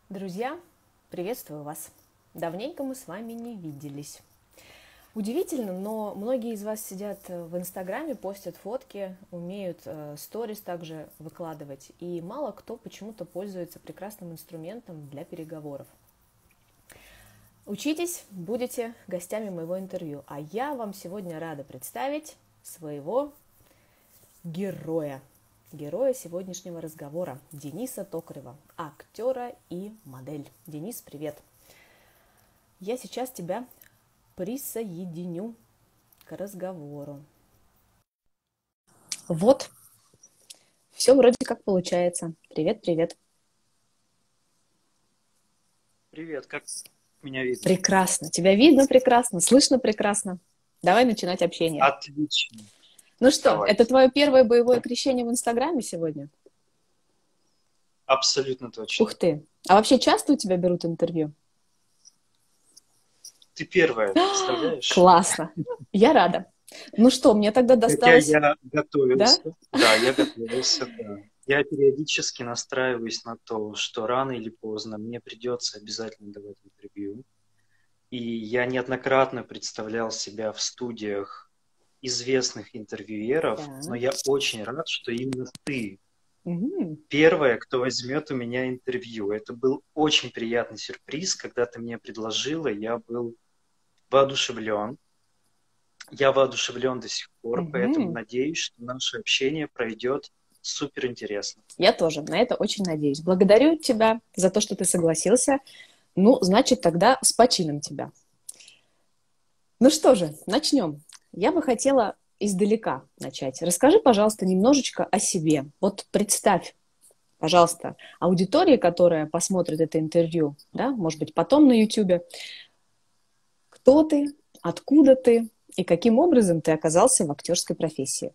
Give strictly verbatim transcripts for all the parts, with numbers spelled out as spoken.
Друзья, приветствую вас! Давненько мы с вами не виделись. Удивительно, но многие из вас сидят в Инстаграме, постят фотки, умеют э, сторис также выкладывать, и мало кто почему-то пользуется прекрасным инструментом для переговоров. Учитесь, будете гостями моего интервью, а я вам сегодня рада представить своего героя. Героя сегодняшнего разговора Дениса Токарева, актера и модель. Денис, привет! Я сейчас тебя присоединю к разговору. Вот, все вроде как получается. Привет, привет. Привет, как меня видно? Прекрасно. Тебя видно прекрасно, слышно прекрасно. Давай начинать общение. Отлично. Ну что, это Давайте. твое первое боевое крещение в Инстаграме сегодня? Абсолютно точно. Ух ты. А вообще часто у тебя берут интервью? Ты первая, представляешь? Классно. Я рада. Ну что, мне тогда Хотя досталось, я да? готовился. Да, я готовился, да. Я периодически настраиваюсь на то, что рано или поздно мне придется обязательно давать интервью. И я неоднократно представлял себя в студиях известных интервьюеров, но Так. я очень рад, что именно ты Мгм. первая, кто возьмет у меня интервью. Это был очень приятный сюрприз, когда ты мне предложила, я был воодушевлен. Я воодушевлен до сих пор, поэтому Мгм. надеюсь, что наше общение пройдет супер интересно. Я тоже на это очень надеюсь. Благодарю тебя за то, что ты согласился. Ну, значит, тогда с почином тебя. Ну что же, начнем. Я бы хотела издалека начать. Расскажи, пожалуйста, немножечко о себе. Вот представь, пожалуйста, аудитории, которая посмотрит это интервью, да, может быть, потом на Ютубе, кто ты, откуда ты и каким образом ты оказался в актерской профессии.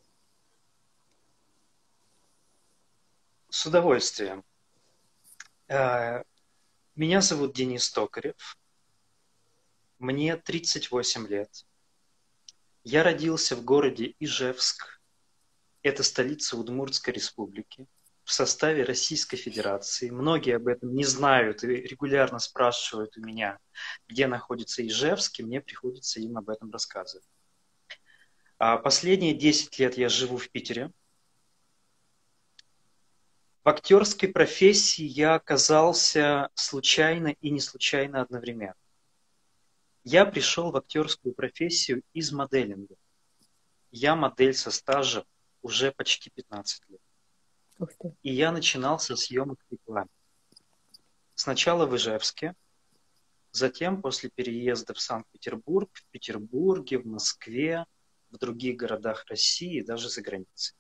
С удовольствием. Э, Меня зовут Денис Токарев. Мне тридцать восемь лет. Я родился в городе Ижевск. Это столица Удмуртской республики. В составе Российской Федерации. Многие об этом не знают и регулярно спрашивают у меня, где находится Ижевск, и мне приходится им об этом рассказывать. А последние десять лет я живу в Питере. В актерской профессии я оказался случайно и не случайно одновременно. Я пришел в актерскую профессию из моделинга. Я модель со стажем уже почти пятнадцать лет. Ух ты. И я начинал со съемок рекламы. Сначала в Ижевске, затем после переезда в Санкт-Петербург, в Петербурге, в Москве, в других городах России и даже за границей.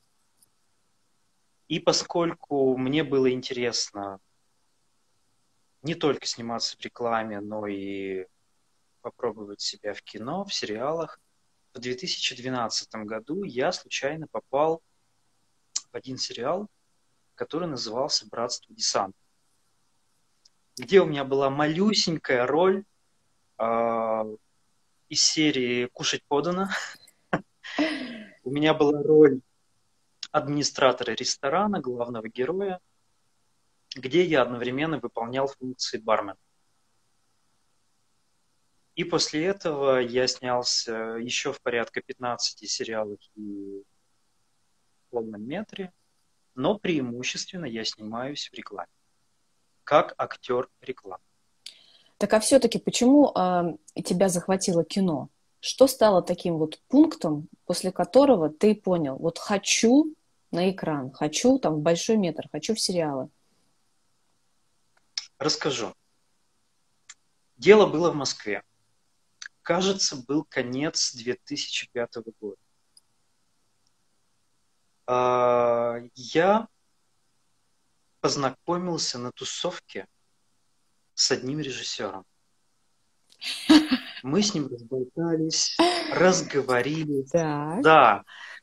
И поскольку мне было интересно не только сниматься в рекламе, но и попробовать себя в кино, в сериалах, в две тысячи двенадцатом году я случайно попал в один сериал, который назывался «Братство десанта», где у меня была малюсенькая роль э, из серии «Кушать подано». У меня была роль администратора ресторана, главного героя, где я одновременно выполнял функции бармена. И после этого я снялся еще в порядка пятнадцати сериалах и в полном метре, но преимущественно я снимаюсь в рекламе, как актер рекламы. Так а все-таки почему а, тебя захватило кино? Что стало таким вот пунктом, после которого ты понял, вот хочу на экран, хочу там в большой метр, хочу в сериалы? Расскажу. Дело было в Москве. Кажется, был конец две тысячи пятого года. А, Я познакомился на тусовке с одним режиссером. Мы с ним разболтались, разговорились. Так. Да,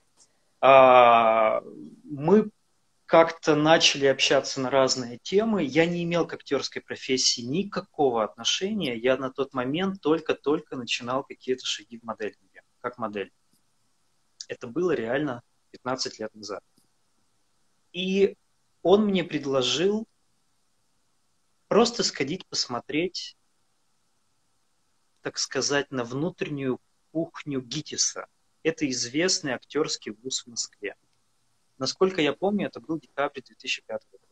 а, мы как-то начали общаться на разные темы. Я не имел к актерской профессии никакого отношения. Я на тот момент только-только начинал какие-то шаги в моделинге, как модель. Это было реально пятнадцать лет назад. И он мне предложил просто сходить посмотреть, так сказать, на внутреннюю кухню ГИТИСа. Это известный актерский вуз в Москве. Насколько я помню, это был декабрь две тысячи пятого года.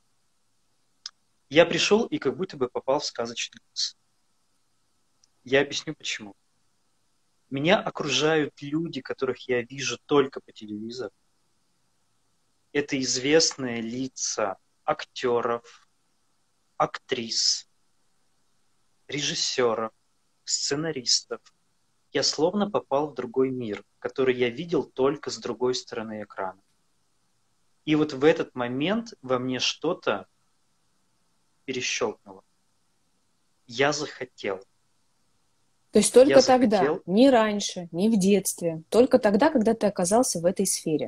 Я пришел и как будто бы попал в сказочный вуз. Я объясню почему. Меня окружают люди, которых я вижу только по телевизору. Это известные лица актеров, актрис, режиссеров, сценаристов. Я словно попал в другой мир, который я видел только с другой стороны экрана. И вот в этот момент во мне что-то перещелкнуло. Я захотел. То есть только Я тогда, захотел. не раньше, не в детстве, только тогда, когда ты оказался в этой сфере.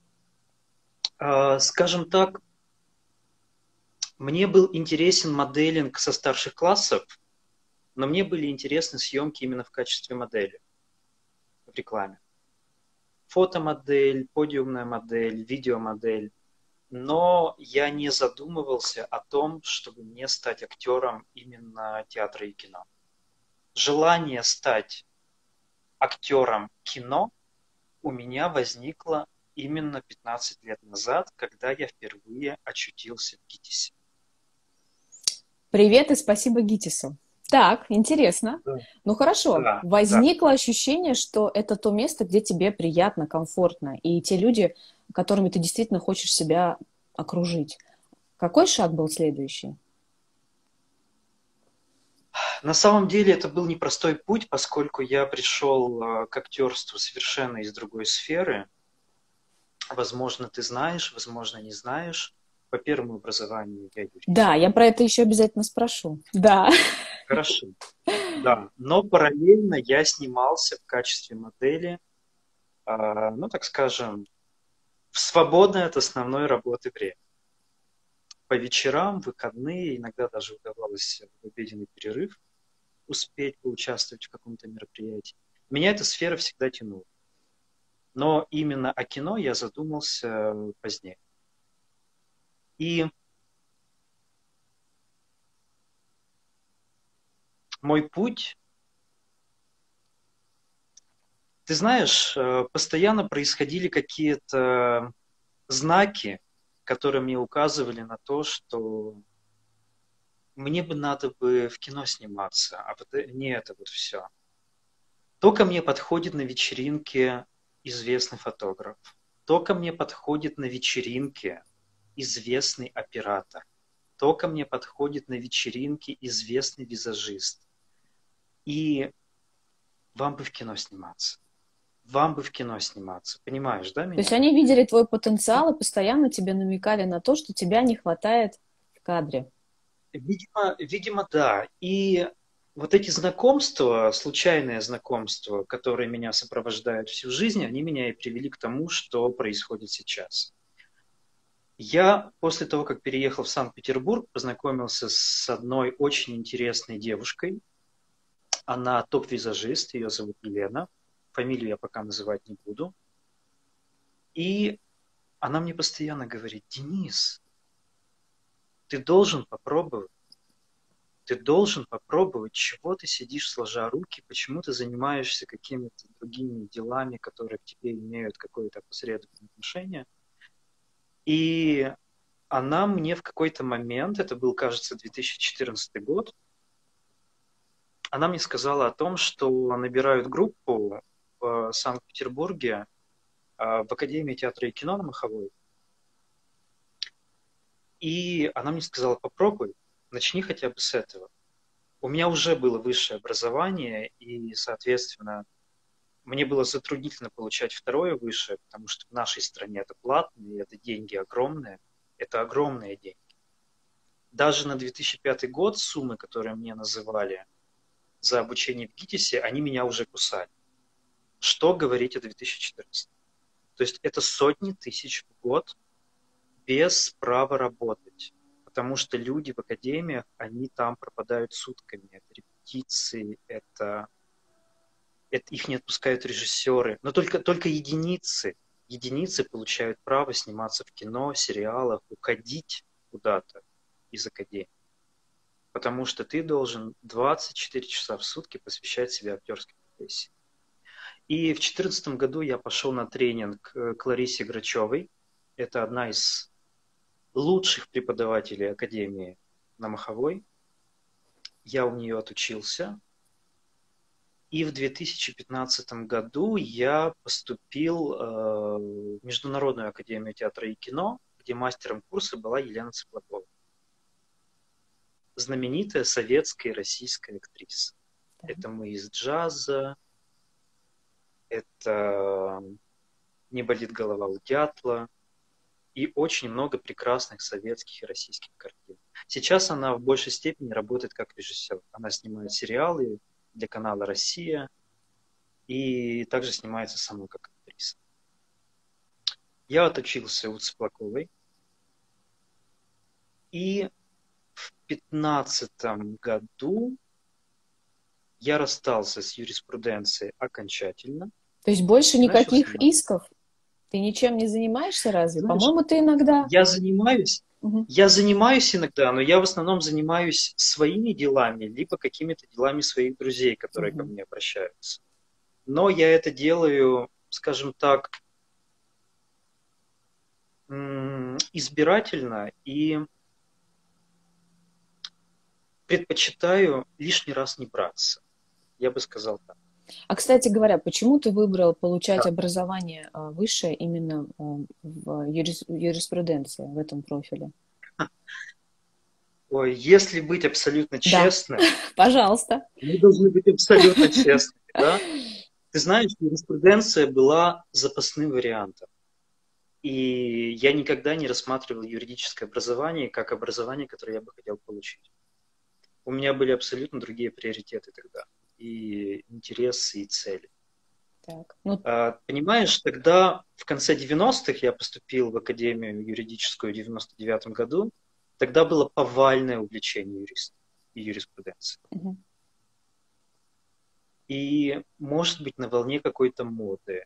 Э, скажем так, мне был интересен моделинг со старших классов, но мне были интересны съемки именно в качестве модели в рекламе. Фотомодель, подиумная модель, видеомодель. Но я не задумывался о том, чтобы мне стать актером именно театра и кино. Желание стать актером кино у меня возникло именно пятнадцать лет назад, когда я впервые очутился в ГИТИСе. Привет и спасибо ГИТИСу. Так, интересно. Да. Ну хорошо, Да, возникло ощущение, что это то место, где тебе приятно, комфортно, и те люди, которыми ты действительно хочешь себя окружить. Какой шаг был следующий? На самом деле это был непростой путь, поскольку я пришел к актерству совершенно из другой сферы. Возможно, ты знаешь, возможно, не знаешь. По первому образованию я юрист. Да, я про это еще обязательно спрошу. Да. Хорошо. Да. Но параллельно я снимался в качестве модели, ну, так скажем, в свободное от основной работы время. По вечерам, в выходные, иногда даже удавалось в обеденный перерыв успеть поучаствовать в каком-то мероприятии. Меня эта сфера всегда тянула. Но именно о кино я задумался позднее. И мой путь, ты знаешь, постоянно происходили какие-то знаки, которые мне указывали на то, что мне бы надо бы в кино сниматься, а не это вот все. То ко мне подходит на вечеринке известный фотограф, то ко мне подходит на вечеринке известный оператор, то ко мне подходит на вечеринке известный визажист. И вам бы в кино сниматься. Вам бы в кино сниматься. Понимаешь, да, меня? То есть они видели твой потенциал и постоянно тебе намекали на то, что тебя не хватает в кадре. Видимо, видимо, да. И вот эти знакомства, случайные знакомства, которые меня сопровождают всю жизнь, они меня и привели к тому, что происходит сейчас. Я после того, как переехал в Санкт-Петербург, познакомился с одной очень интересной девушкой. Она топ-визажист, ее зовут Елена. Фамилию я пока называть не буду. И она мне постоянно говорит: Денис, ты должен попробовать. Ты должен попробовать, чего ты сидишь сложа руки, почему ты занимаешься какими-то другими делами, которые к тебе имеют какое-то опосредованное отношение. И она мне в какой-то момент, это был, кажется, две тысячи четырнадцатый год, она мне сказала о том, что набирают группу в Санкт-Петербурге в Академии театра и кино на Маховой. И она мне сказала: попробуй, начни хотя бы с этого. У меня уже было высшее образование, и, соответственно, мне было затруднительно получать второе высшее, потому что в нашей стране это платно, и это деньги огромные. Это огромные деньги. Даже на две тысячи пятый год суммы, которые мне называли за обучение в ГИТИСе, они меня уже кусали. Что говорить о две тысячи четырнадцатом? То есть это сотни тысяч в год без права работать. Потому что люди в академиях, они там пропадают сутками. Это репетиции, это, это их не отпускают режиссеры. Но только, только единицы, единицы получают право сниматься в кино, сериалах, уходить куда-то из академии. потому что ты должен двадцать четыре часа в сутки посвящать себе актерской профессии. И в две тысячи четырнадцатом году я пошел на тренинг к Ларисе Грачевой. Это одна из лучших преподавателей Академии на Маховой. Я у нее отучился. И в две тысячи пятнадцатом году я поступил в Международную академию театра и кино, где мастером курса была Елена Цыплакова. Знаменитая советская и российская актриса. Да. Это «Мы из джаза», это «Не болит голова у дятла» и очень много прекрасных советских и российских картин. Сейчас она в большей степени работает как режиссер. Она снимает сериалы для канала «Россия» и также снимается сама как актриса. Я отучился у Цыплаковой. И в две тысячи пятнадцатом году я расстался с юриспруденцией окончательно. То есть больше никаких исков? Ты ничем не занимаешься разве? Знаешь, по-моему, ты иногда... Я занимаюсь. Угу. Я занимаюсь иногда, но я в основном занимаюсь своими делами, либо какими-то делами своих друзей, которые угу. ко мне обращаются. Но я это делаю, скажем так, избирательно и предпочитаю лишний раз не браться. Я бы сказал так. А, кстати говоря, почему ты выбрал получать да. образование высшее именно в юриспруденции, в этом профиле? Ой, если быть абсолютно честным... Да. Пожалуйста. Мы должны быть абсолютно честными, да? Ты знаешь, юриспруденция была запасным вариантом. И я никогда не рассматривал юридическое образование как образование, которое я бы хотел получить. У меня были абсолютно другие приоритеты тогда. И интересы, и цели. Так, ну... а, понимаешь, тогда в конце девяностых я поступил в Академию юридическую в девяносто девятом году. Тогда было повальное увлечение юристов и юриспруденцией. Угу. И, может быть, на волне какой-то моды,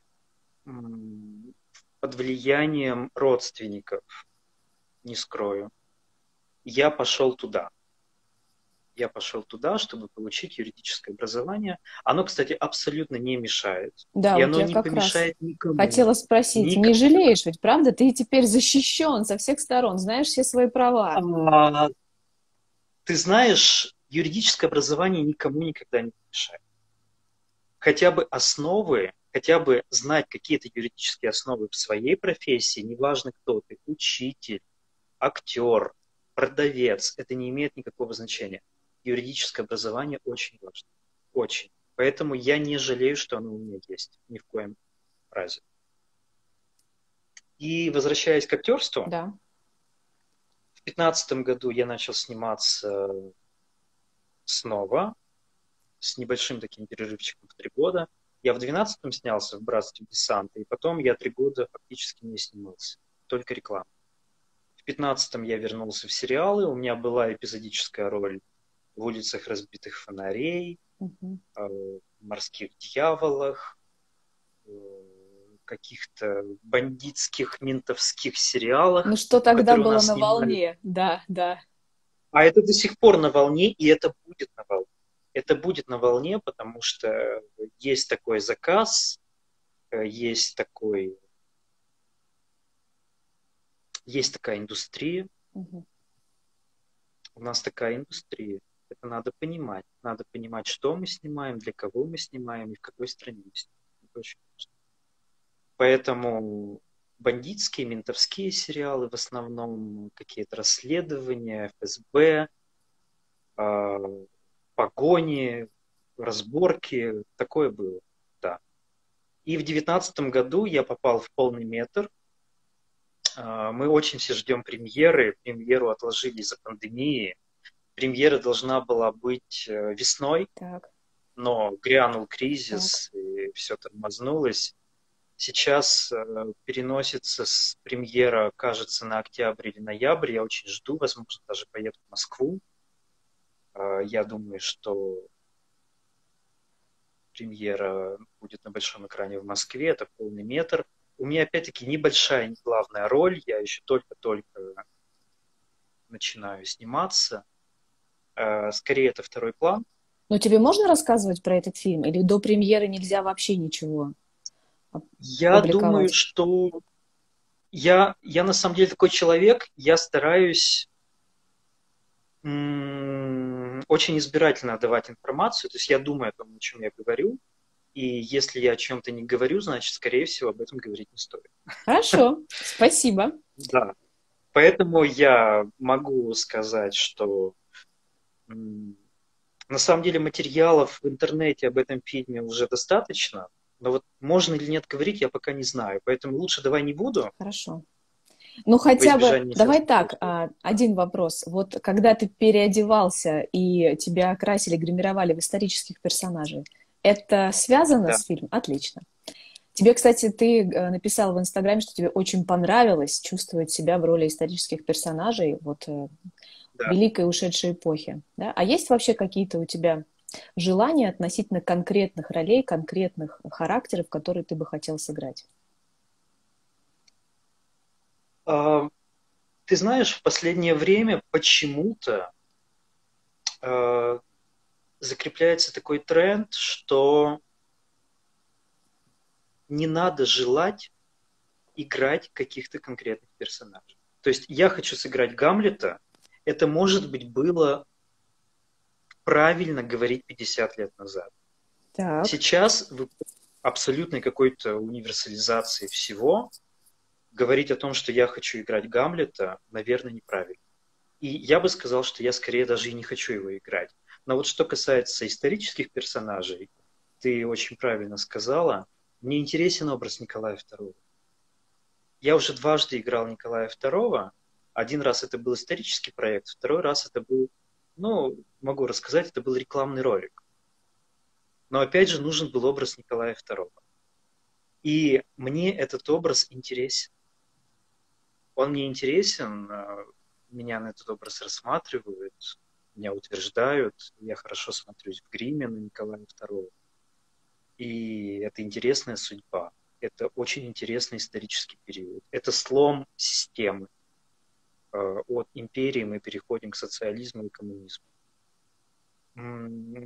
под влиянием родственников, не скрою, я пошел туда. Я пошел туда, чтобы получить юридическое образование. Оно, кстати, абсолютно не мешает. Да, и у оно тебя не как помешает раз никому. Хотела спросить, Никому. Не жалеешь ведь, правда? Ты теперь защищен со всех сторон, знаешь все свои права. А, ты знаешь, юридическое образование никому никогда не помешает. Хотя бы основы, хотя бы знать какие-то юридические основы в своей профессии, неважно кто ты, учитель, актер, продавец, это не имеет никакого значения. Юридическое образование очень важно. Очень. Поэтому я не жалею, что оно у меня есть. Ни в коем разе. И возвращаясь к актерству, да. в две тысячи пятнадцатом году я начал сниматься снова, с небольшим таким перерывчиком в три года. Я в двенадцатом снялся в «Братстве десанта», и потом я три года фактически не снимался. Только реклама. В пятнадцатом я вернулся в сериалы. У меня была эпизодическая роль в «Улицах разбитых фонарей», угу. э, «Морских дьяволах», э, каких-то бандитских, ментовских сериалах. Ну что тогда было на волне, да, да. А это до сих пор на волне, и это будет на волне. Это будет на волне, потому что есть такой заказ, есть такой, есть такая индустрия. Угу. У нас такая индустрия. Это надо понимать. Надо понимать, что мы снимаем, для кого мы снимаем и в какой стране мы снимаем. Это очень важно. Поэтому бандитские, ментовские сериалы, в основном какие-то расследования, эф эс бэ, э, погони, разборки, такое было, да. И в девятнадцатом году я попал в полный метр. Э, мы очень все ждем премьеры. Премьеру отложили из-за пандемии. Премьера должна была быть весной, так. но грянул кризис, так. и все тормознулось. Сейчас э, переносится с премьера, кажется, на октябрь или ноябрь. Я очень жду, возможно, даже поеду в Москву. Э, я думаю, что премьера будет на большом экране в Москве. Это полный метр. У меня, опять-таки, небольшая, не главная роль. Я еще только-только начинаю сниматься. э, скорее это второй план. Но тебе можно рассказывать про этот фильм? Или до премьеры нельзя вообще ничего Я думаю, публиковать? что я, я на самом деле такой человек, я стараюсь м, очень избирательно давать информацию, то есть я думаю о том, о чем я говорю, и если я о чем-то не говорю, значит, скорее всего, об этом говорить не стоит. Хорошо, спасибо. Да, поэтому я могу сказать, что м, на самом деле материалов в интернете об этом фильме уже достаточно, но вот можно или нет говорить, я пока не знаю, поэтому лучше давай не буду, Хорошо. Ну, во хотя бы, избежание давай нехороших так, чувств. а, один вопрос. Вот когда ты переодевался и тебя окрасили, гримировали в исторических персонажей, это связано Да, с фильмом? Отлично. Тебе, кстати, ты э, написал в Инстаграме, что тебе очень понравилось чувствовать себя в роли исторических персонажей вот э, да. великой ушедшей эпохи. Да? А есть вообще какие-то у тебя желания относительно конкретных ролей, конкретных характеров, которые ты бы хотел сыграть? А, ты знаешь, в последнее время почему-то э, закрепляется такой тренд, что не надо желать играть каких-то конкретных персонажей. То есть я хочу сыграть Гамлета, это, может быть, было правильно говорить пятьдесят лет назад. Так. Сейчас в абсолютной какой-то универсализации всего говорить о том, что я хочу играть Гамлета, наверное, неправильно. И я бы сказал, что я скорее даже и не хочу его играть. Но вот что касается исторических персонажей, ты очень правильно сказала, мне интересен образ Николая второго. Я уже дважды играл Николая второго. Один раз это был исторический проект, второй раз это был, ну, могу рассказать, это был рекламный ролик. Но опять же нужен был образ Николая второго. И мне этот образ интересен. Он мне интересен, э, меня на этот образ рассматривают, меня утверждают, я хорошо смотрюсь в гриме на Николая второго. И это интересная судьба. Это очень интересный исторический период. Это слом системы. Э, От империи мы переходим к социализму и коммунизму. М,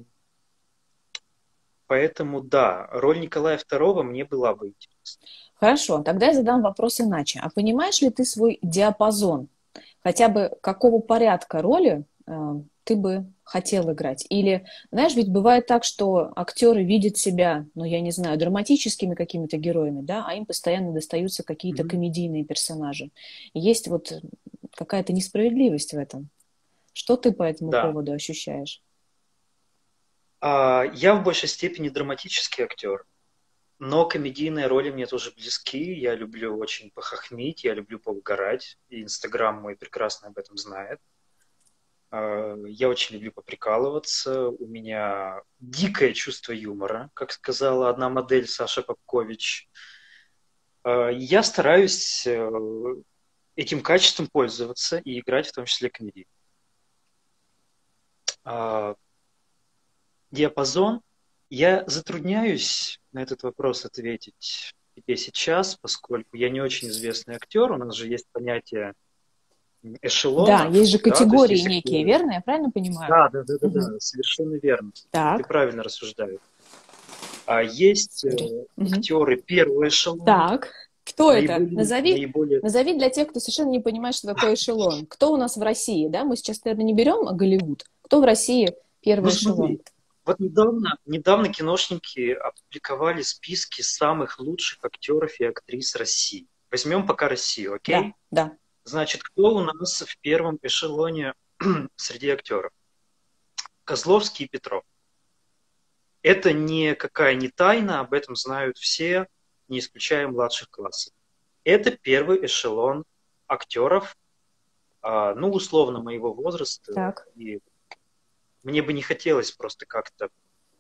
Поэтому да, роль Николая второго мне была бы интересна. Хорошо, тогда я задам вопрос иначе. А понимаешь ли ты свой диапазон? Хотя бы какого порядка роли э, ты бы хотел играть? Или, знаешь, ведь бывает так, что актеры видят себя, ну, я не знаю, драматическими какими-то героями, да, а им постоянно достаются какие-то Мгм. комедийные персонажи. И есть вот какая-то несправедливость в этом. Что ты по этому Да. поводу ощущаешь? А, Я в большей степени драматический актер. Но комедийные роли мне тоже близки. Я люблю очень похохмить, я люблю поугарать. И Инстаграм мой прекрасно об этом знает. А, Я очень люблю поприкалываться. У меня дикое чувство юмора, как сказала одна модель Саша Попкович. А, Я стараюсь э, этим качеством пользоваться и играть в том числе комедий. А, Диапазон. Я затрудняюсь на этот вопрос ответить тебе сейчас, поскольку я не очень известный актер. У нас же есть понятие Да, есть эшелонов, же да, то есть категории есть некие, актеры. верно? Я правильно понимаю? Да, да, да, да, Мгм. да, совершенно верно. Ты Так. правильно рассуждаешь. А есть э, Супер. Мгм. актеры первого эшелона, Так, кто это? наиболее, Назови, наиболее. назови для тех, кто совершенно не понимает, что такое эшелон. Кто у нас в России, да? Мы сейчас, наверное, не берем Голливуд. Кто в России Ну первый эшелон? смотри, вот недавно, недавно киношники опубликовали списки самых лучших актеров и актрис России. Возьмем пока Россию, Да, окей? да. Значит, кто у нас в первом эшелоне среди актеров? Козловский и Петров. Это никакая не тайна, об этом знают все, не исключая младших классов. Это первый эшелон актеров, а, ну, условно, моего возраста. Так. И мне бы не хотелось просто как-то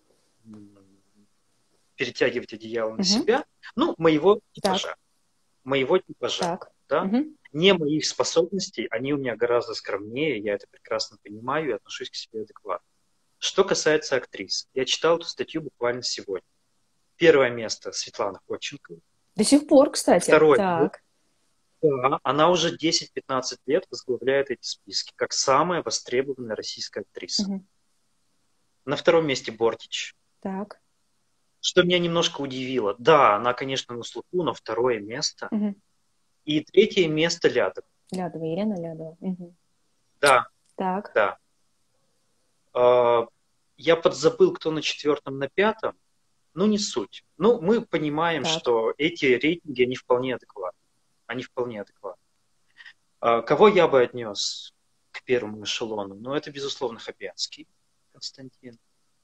перетягивать одеяло на Мгм. себя. Ну, моего Так, типажа. Моего типажа. так. Да? Мгм. Не моих способностей, они у меня гораздо скромнее, я это прекрасно понимаю и отношусь к себе адекватно. Что касается актрис, я читал эту статью буквально сегодня. Первое место Светлана Ходченкова. До сих пор, кстати. Второе, Так. Да, она уже десять-пятнадцать лет возглавляет эти списки, как самая востребованная российская актриса. Мгм. На втором месте Бортич. Так. Что меня немножко удивило. Да, она, конечно, на слуху, но второе место. Мгм. И третье место Лядов. Лядова, Елена Лядова. Мгм. Да, Так. да. А, Я подзабыл, кто на четвертом, на пятом. Ну, не суть. Ну, мы понимаем, Так. что эти рейтинги, они вполне адекватны. Они вполне адекватны. А кого я бы отнес к первому эшелону? Ну, это, безусловно, Хабенский Константин.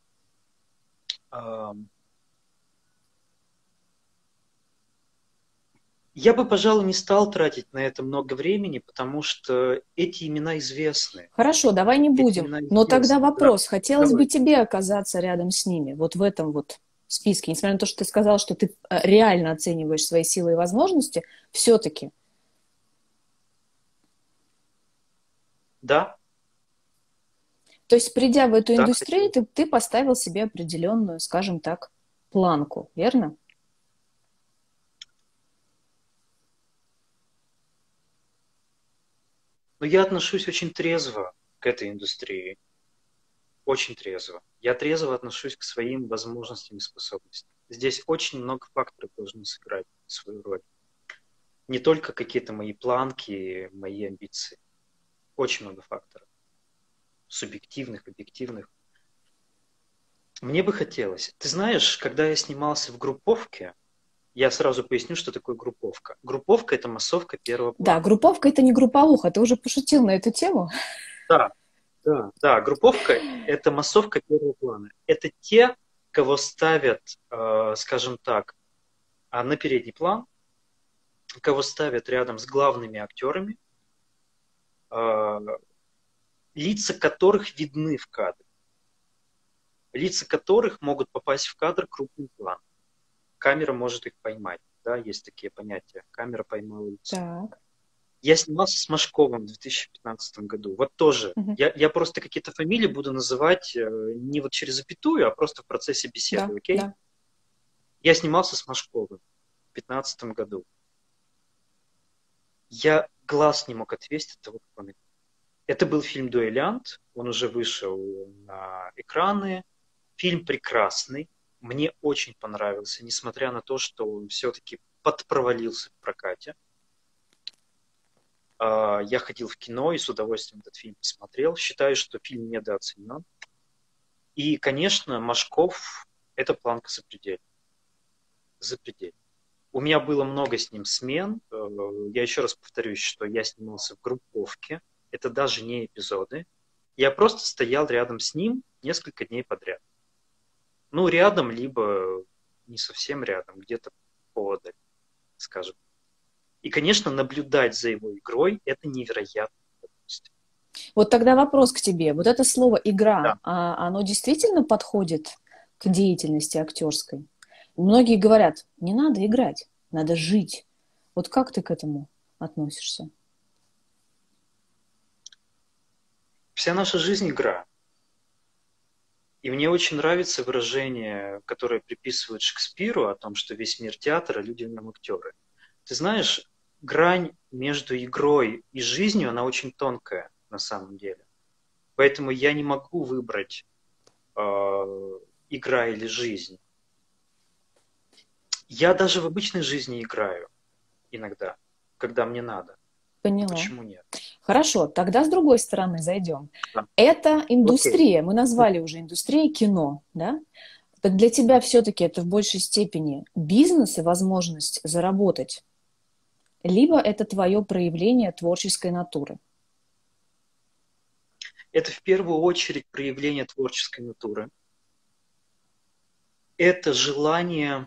А, Я бы, пожалуй, не стал тратить на это много времени, потому что эти имена известны. Хорошо, давай не Эти будем. имена Но тогда известны. Да, вопрос. Хотелось бы давай. тебе оказаться рядом с ними, вот в этом вот списке. Несмотря на то, что ты сказал, что ты э, реально оцениваешь свои силы и возможности, все-таки. Да, То есть, придя в эту да, индустрию, хотел. ты, ты поставил себе определенную, скажем так, планку, верно? Но я отношусь очень трезво к этой индустрии. Очень трезво. Я трезво отношусь к своим возможностям и способностям. Здесь очень много факторов должны сыграть свою роль. Не только какие-то мои планки, мои амбиции. Очень много факторов. Субъективных, объективных. Мне бы хотелось. Ты знаешь, когда я снимался в групповке, я сразу поясню, что такое групповка. Групповка – это массовка первого Да, плана. групповка – это не групповуха. Ты уже пошутил на эту тему? Да, да, да. Групповка – это массовка первого плана. Это те, кого ставят, э, скажем так, а, на передний план, кого ставят рядом с главными актерами, э, лица которых видны в кадре, лица которых могут попасть в кадр крупным планом. Камера может их поймать. Да, есть такие понятия. Камера поймала лицо. Так. Я снимался с Машковым в две тысячи пятнадцатом году. Вот тоже. Мгм. Я, я просто какие-то фамилии буду называть э, не вот через запятую, а просто в процессе Да, беседы, окей? да. Я снимался с Машковым в две тысячи пятнадцатом году. Я глаз не мог отвести от того, как он играл. Это был фильм «Дуэлянт». Он уже вышел на экраны. Фильм прекрасный. Мне очень понравился, несмотря на то, что он все-таки подпровалился в прокате. Я ходил в кино и с удовольствием этот фильм посмотрел. Считаю, что фильм недооценен. И, конечно, Машков – это планка запредельная. Запредельная. У меня было много с ним смен. Я еще раз повторюсь, что я снимался в групповке. Это даже не эпизоды. Я просто стоял рядом с ним несколько дней подряд. Ну, рядом, либо не совсем рядом, где-то подаль, скажем. И, конечно, наблюдать за его игрой – это невероятное удовольствие. Вот тогда вопрос к тебе. Вот это слово «игра», Да. а оно действительно подходит к деятельности актерской? Многие говорят, не надо играть, надо жить. Вот как ты к этому относишься? Вся наша жизнь – игра. И мне очень нравится выражение, которое приписывают Шекспиру о том, что весь мир театр, а люди в нем актеры. Ты знаешь, грань между игрой и жизнью, она очень тонкая на самом деле. Поэтому я не могу выбрать э, игра или жизнь. Я даже в обычной жизни играю иногда, когда мне надо. Поняла. Почему нет? Хорошо, тогда с другой стороны зайдем. Да. Это Окей. индустрия, мы назвали уже индустрией кино, да? Так для тебя все-таки это в большей степени бизнес и возможность заработать, либо это твое проявление творческой натуры? Это в первую очередь проявление творческой натуры. Это желание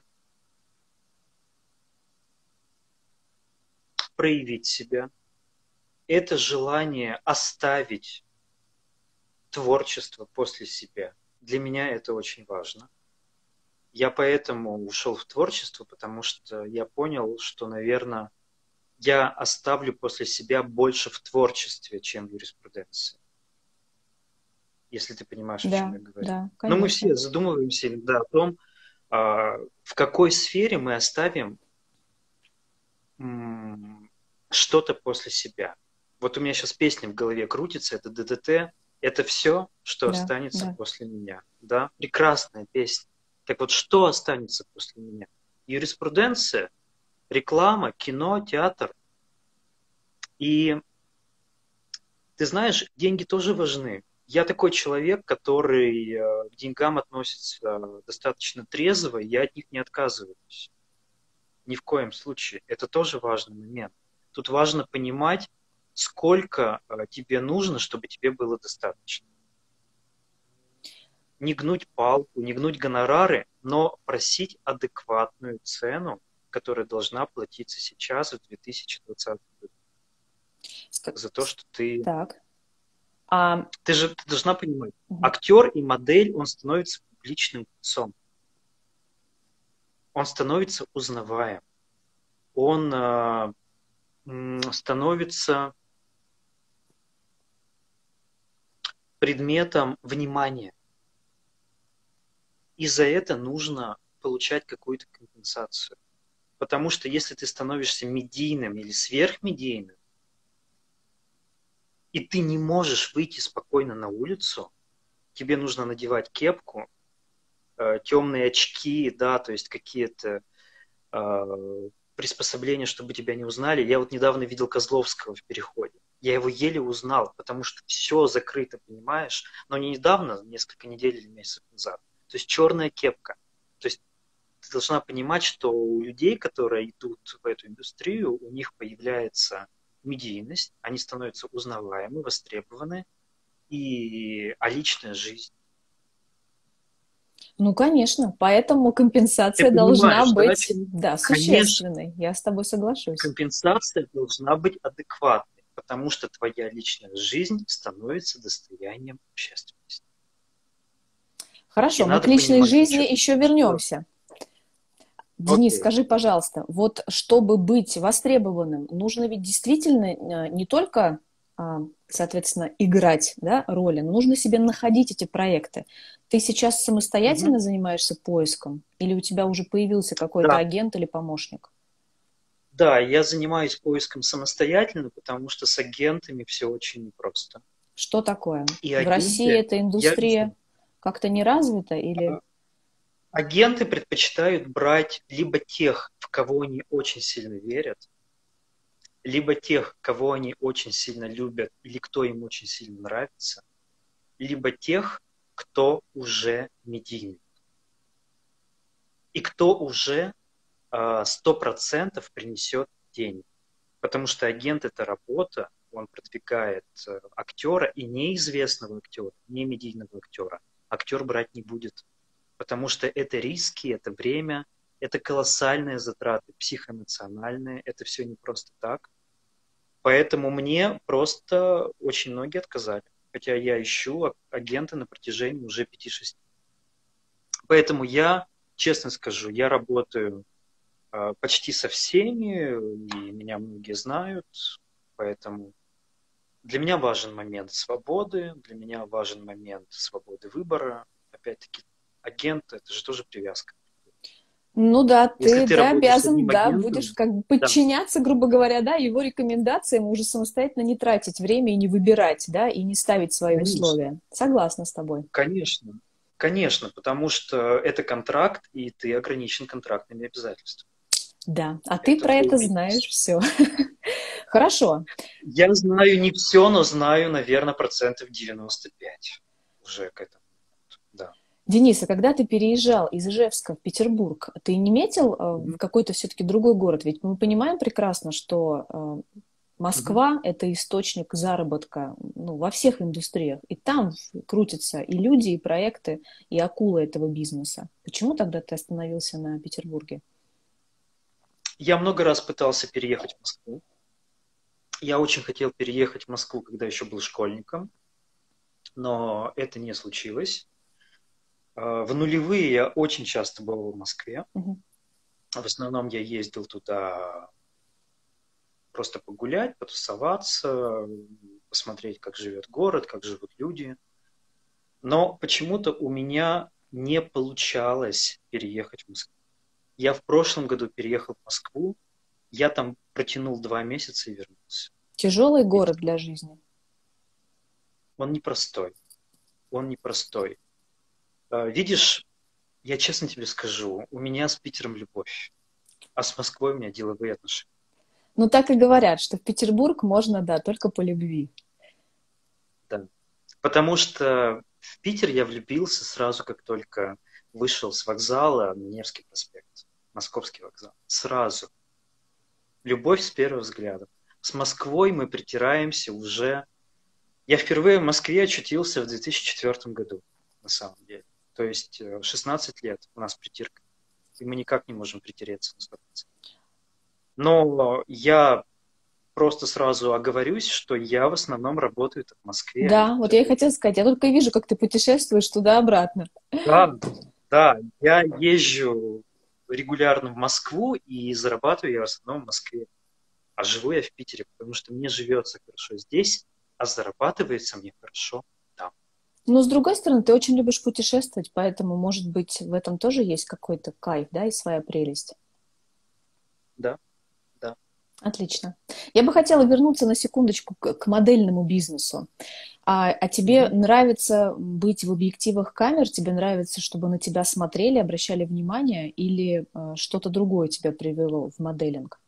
проявить себя. Это желание оставить творчество после себя. Для меня это очень важно. Я поэтому ушел в творчество, потому что я понял, что, наверное, я оставлю после себя больше в творчестве, чем в юриспруденции. Если ты понимаешь, о чем Да, я говорю. да, Но мы конечно. все задумываемся иногда о том, в какой сфере мы оставим что-то после себя. Вот у меня сейчас песня в голове крутится, это ДДТ, это все, что Да, останется да. после меня. Да? Прекрасная песня. Так вот, что останется после меня? Юриспруденция, реклама, кино, театр. И ты знаешь, деньги тоже важны. Я такой человек, который э, к деньгам относится достаточно трезво, я от них не отказываюсь. Ни в коем случае. Это тоже важный момент. Тут важно понимать, сколько э, тебе нужно, чтобы тебе было достаточно. Не гнуть палку, не гнуть гонорары, но просить адекватную цену, которая должна платиться сейчас, в две тысячи двадцатом году, Ска- за то, что ты... Так. А, Ты же ты должна понимать, мгм. актер и модель, он становится публичным лицом. Он становится узнаваем. Он э, м, становится предметом внимания. И за это нужно получать какую-то компенсацию. Потому что если ты становишься медийным или сверхмедийным, и ты не можешь выйти спокойно на улицу, тебе нужно надевать кепку, э, темные очки, да, то есть какие-то э, приспособления, чтобы тебя не узнали. Я вот недавно видел Козловского в «Переходе». Я его еле узнал, потому что все закрыто, понимаешь? Но не недавно, несколько недель или месяцев назад. То есть черная кепка. То есть ты должна понимать, что у людей, которые идут в эту индустрию, у них появляется медийность, они становятся узнаваемы, востребованы, и, а личная жизнь. Ну, конечно, поэтому Ты компенсация должна понимаешь, да, о быть, чем? да, Конечно, существенной. Я с тобой соглашусь. компенсация должна быть адекватной, потому что твоя личная жизнь становится достоянием общественности. И Хорошо, мы к надо личной понимать, жизни что... еще что... вернемся. Денис, Окей. скажи, пожалуйста, вот чтобы быть востребованным, нужно ведь действительно э, не только, а, соответственно, играть, да, роли, но нужно себе находить эти проекты. Ты сейчас Мгм. самостоятельно занимаешься поиском или у тебя уже появился какой-то Да, агент или помощник? да, я занимаюсь поиском самостоятельно, потому что с агентами все очень непросто. Что такое? И В России агенты, эта я индустрия вижу, как-то не развита или... а, агенты предпочитают брать либо тех, в кого они очень сильно верят, либо тех, кого они очень сильно любят или кто им очень сильно нравится, либо тех, кто уже медийный и кто уже а, сто процентов принесет деньги. Потому что агент – это работа, он продвигает э, актера и неизвестного актера, не медийного актера. Актер брать не будет, потому что это риски, это время, это колоссальные затраты психоэмоциональные, это все не просто так. Поэтому мне просто очень многие отказали, хотя я ищу агента на протяжении уже пяти-шести. Поэтому я, честно скажу, я работаю э, почти со всеми, и меня многие знают, поэтому для меня важен момент свободы, для меня важен момент свободы выбора. Опять-таки, агент – это же тоже привязка. Ну да, Если ты, ты ты работаешь с обязан, одним да, будешь агентом, как бы да, подчиняться, грубо говоря, да, его рекомендациям, уже самостоятельно не тратить время и не выбирать, да, и не ставить свои конечно, условия. Согласна с тобой. конечно, конечно, потому что это контракт, и ты ограничен контрактными обязательствами. Да, а ты Это про твой это бизнес. знаешь все. Хорошо. Я знаю не все, но знаю, наверное, процентов девяносто пять уже к этому. Да. Денис, а когда ты переезжал из Ижевска в Петербург, ты не метил э, в Мгм. какой-то все-таки другой город? Ведь мы понимаем прекрасно, что э, Мгм. Москва – это источник заработка, ну, во всех индустриях. И там крутятся и люди, и проекты, и акулы этого бизнеса. Почему тогда ты остановился на Петербурге? Я много раз пытался переехать в Москву. Я очень хотел переехать в Москву, когда еще был школьником, но это не случилось. А, В нулевые я очень часто был в Москве. Мгм. В основном я ездил туда просто погулять, потусоваться, посмотреть, как живет город, как живут люди. Но почему-то у меня не получалось переехать в Москву. Я в прошлом году переехал в Москву, я там протянул два месяца и вернулся. Тяжелый И город для жизни. он непростой. Он непростой. А, Видишь, я честно тебе скажу, у меня с Питером любовь, а с Москвой у меня деловые отношения. Ну, так и говорят, что в Петербург можно, да, только по любви. Да. Потому что в Питер я влюбился сразу, как только вышел с вокзала на Невский проспект, Московский вокзал. Сразу. Любовь с первого взгляда. С Москвой мы притираемся уже. Я впервые в Москве очутился в две тысячи четвёртом году, на самом деле. То есть э, шестнадцать лет у нас притирка. И мы никак не можем притереться на сто процентов. Но я просто сразу оговорюсь, что я в основном работаю в Москве, а не в Да, вот я и Петербурге. хотела сказать, я только и вижу, как ты путешествуешь туда-обратно. Да, да, я езжу регулярно в Москву и зарабатываю я в основном в Москве. А живу я в Питере, потому что мне живется хорошо здесь, а зарабатывается мне хорошо там. Но, с другой стороны, ты очень любишь путешествовать, поэтому, может быть, в этом тоже есть какой-то кайф, да, и своя прелесть. Да, да. Отлично. Я бы хотела вернуться на секундочку к, к модельному бизнесу. А, а тебе Мгм. нравится быть в объективах камер? Тебе нравится, чтобы на тебя смотрели, обращали внимание? Или э, что-то другое тебя привело в моделинг?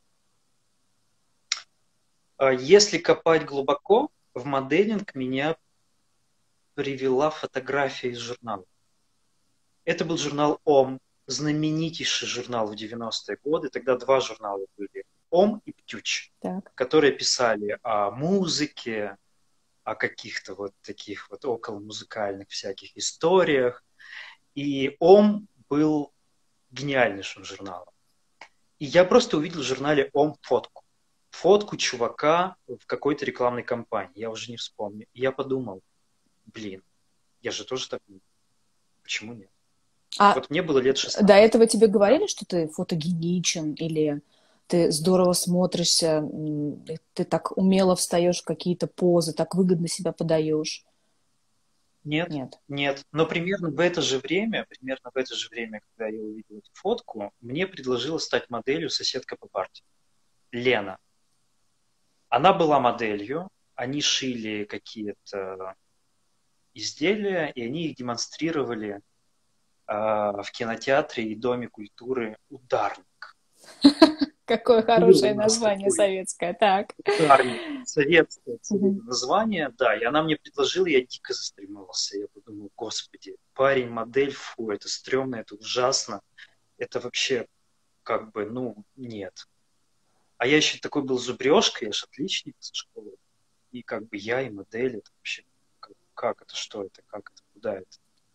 А Если копать глубоко, в моделинг меня привела фотография из журнала. Это был журнал Ом, знаменитейший журнал в девяностые годы. Тогда два журнала были, Ом и Птюч, Так. которые писали о музыке, о каких-то вот таких вот околомузыкальных всяких историях. И Ом был гениальнейшим журналом. И я просто увидел в журнале Ом фотку. Фотку чувака в какой-то рекламной кампании. Я уже не вспомню. И я подумал, блин, я же тоже так умею. Почему нет? А Вот мне было лет до шестнадцать. этого тебе Да. говорили, что ты фотогеничен или ты здорово смотришься, м, ты так умело встаешь в какие-то позы, так выгодно себя подаешь? Нет, Нет. нет. Но примерно в это же время, примерно в это же время, когда я увидел эту фотку, мне предложила стать моделью соседка по парте. Лена. Она была моделью, они шили какие-то изделия, и они их демонстрировали а, в кинотеатре и Доме культуры «Ударник». Какое Был у хорошее нас название такой советское. Так. «Ударник», советское Мгм. абсолютно название, да, и она мне предложила, я дико застремался. Я подумал, господи, парень, модель, фу, это стрёмно, это ужасно, это вообще как бы, ну, нет. А я еще такой был зубрежка, я же отличник со школы. И как бы я и модель, это вообще, как, как это, что это, как это, куда это.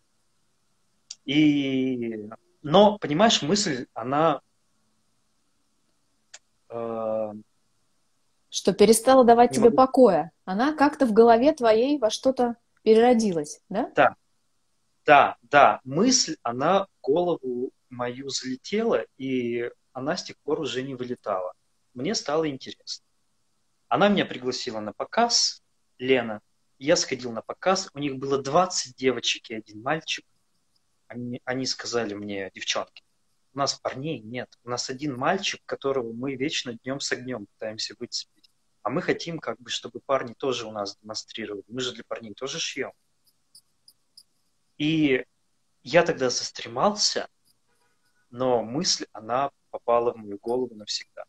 И, но, понимаешь, мысль, она, э, Что перестала давать не тебе могу, покоя. Она как-то в голове твоей во что-то переродилась, да? да, да, да, мысль, она в голову мою залетела, и она с тех пор уже не вылетала. Мне стало интересно. Она меня пригласила на показ, Лена. Я сходил на показ, у них было двадцать девочек и один мальчик. Они, они сказали мне, девчонки, у нас парней нет. У нас один мальчик, которого мы вечно днем с огнем пытаемся выцепить. А мы хотим, как бы, чтобы парни тоже у нас демонстрировали. Мы же для парней тоже шьем. И я тогда застремался, но мысль, она попала в мою голову навсегда.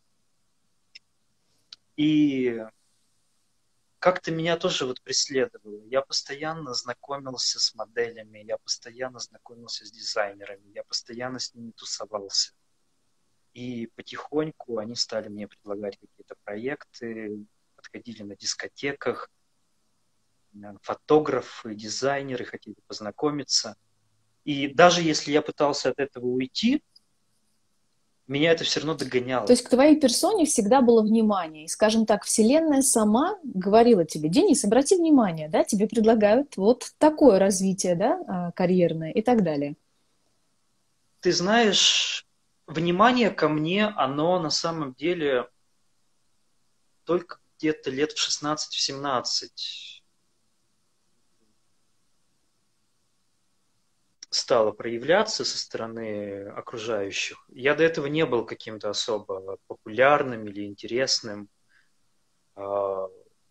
И как-то меня тоже вот преследовало. Я постоянно знакомился с моделями, я постоянно знакомился с дизайнерами, я постоянно с ними тусовался. И потихоньку они стали мне предлагать какие-то проекты, подходили на дискотеках, фотографы, дизайнеры хотели познакомиться. И даже если я пытался от этого уйти, меня это все равно То догоняло. есть к твоей персоне всегда было внимание. И, скажем так, Вселенная сама говорила тебе: Денис, обрати внимание, да, тебе предлагают вот такое развитие, да, а, карьерное и так далее. Ты знаешь, внимание ко мне, оно на самом деле только где-то лет в шестнадцать-семнадцать стало проявляться со стороны окружающих. Я до этого не был каким-то особо популярным или интересным. А,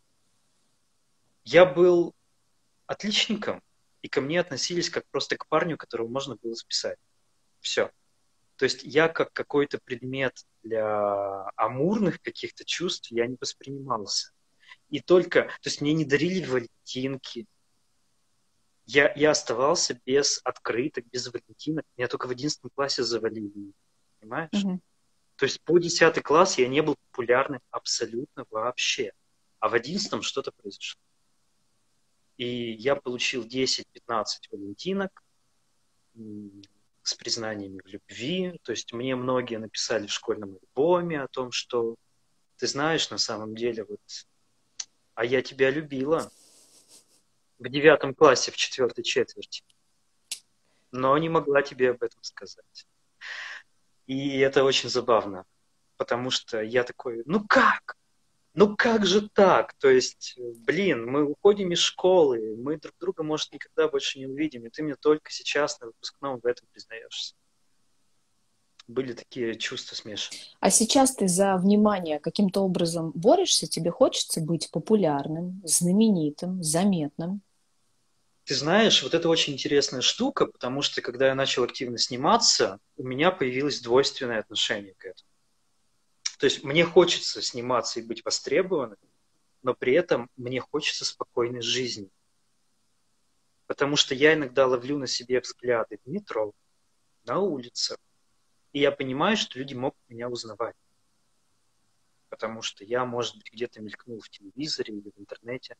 Я был отличником, и ко мне относились как просто к парню, которого можно было списать. Все. То есть я как какой-то предмет для амурных каких-то чувств я не воспринимался. И только, то есть мне не дарили валентинки, я, я оставался без открыток, без валентинок. Меня только в одиннадцатом классе завалили, понимаешь? Мгм. То есть по десятый класс я не был популярным абсолютно вообще. А в одиннадцатом что-то произошло. И я получил десять-пятнадцать валентинок м, с признаниями в любви. То есть мне многие написали в школьном альбоме о том, что ты знаешь, на самом деле, вот, а я тебя любила в девятом классе, в четвертой четверти, но не могла тебе об этом сказать. И это очень забавно, потому что я такой, ну как? Ну как же так? То есть, блин, мы уходим из школы, мы друг друга, может, никогда больше не увидим, и ты мне только сейчас на выпускном в этом признаешься. Были такие чувства смешанные. А сейчас ты за внимание каким-то образом борешься? Тебе хочется быть популярным, знаменитым, заметным? Ты знаешь, вот это очень интересная штука, потому что когда я начал активно сниматься, у меня появилось двойственное отношение к этому. То есть мне хочется сниматься и быть востребованным, но при этом мне хочется спокойной жизни. Потому что я иногда ловлю на себе взгляды в метро, на улицах, и я понимаю, что люди могут меня узнавать. Потому что я, может быть, где-то мелькнул в телевизоре или в интернете.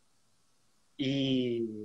И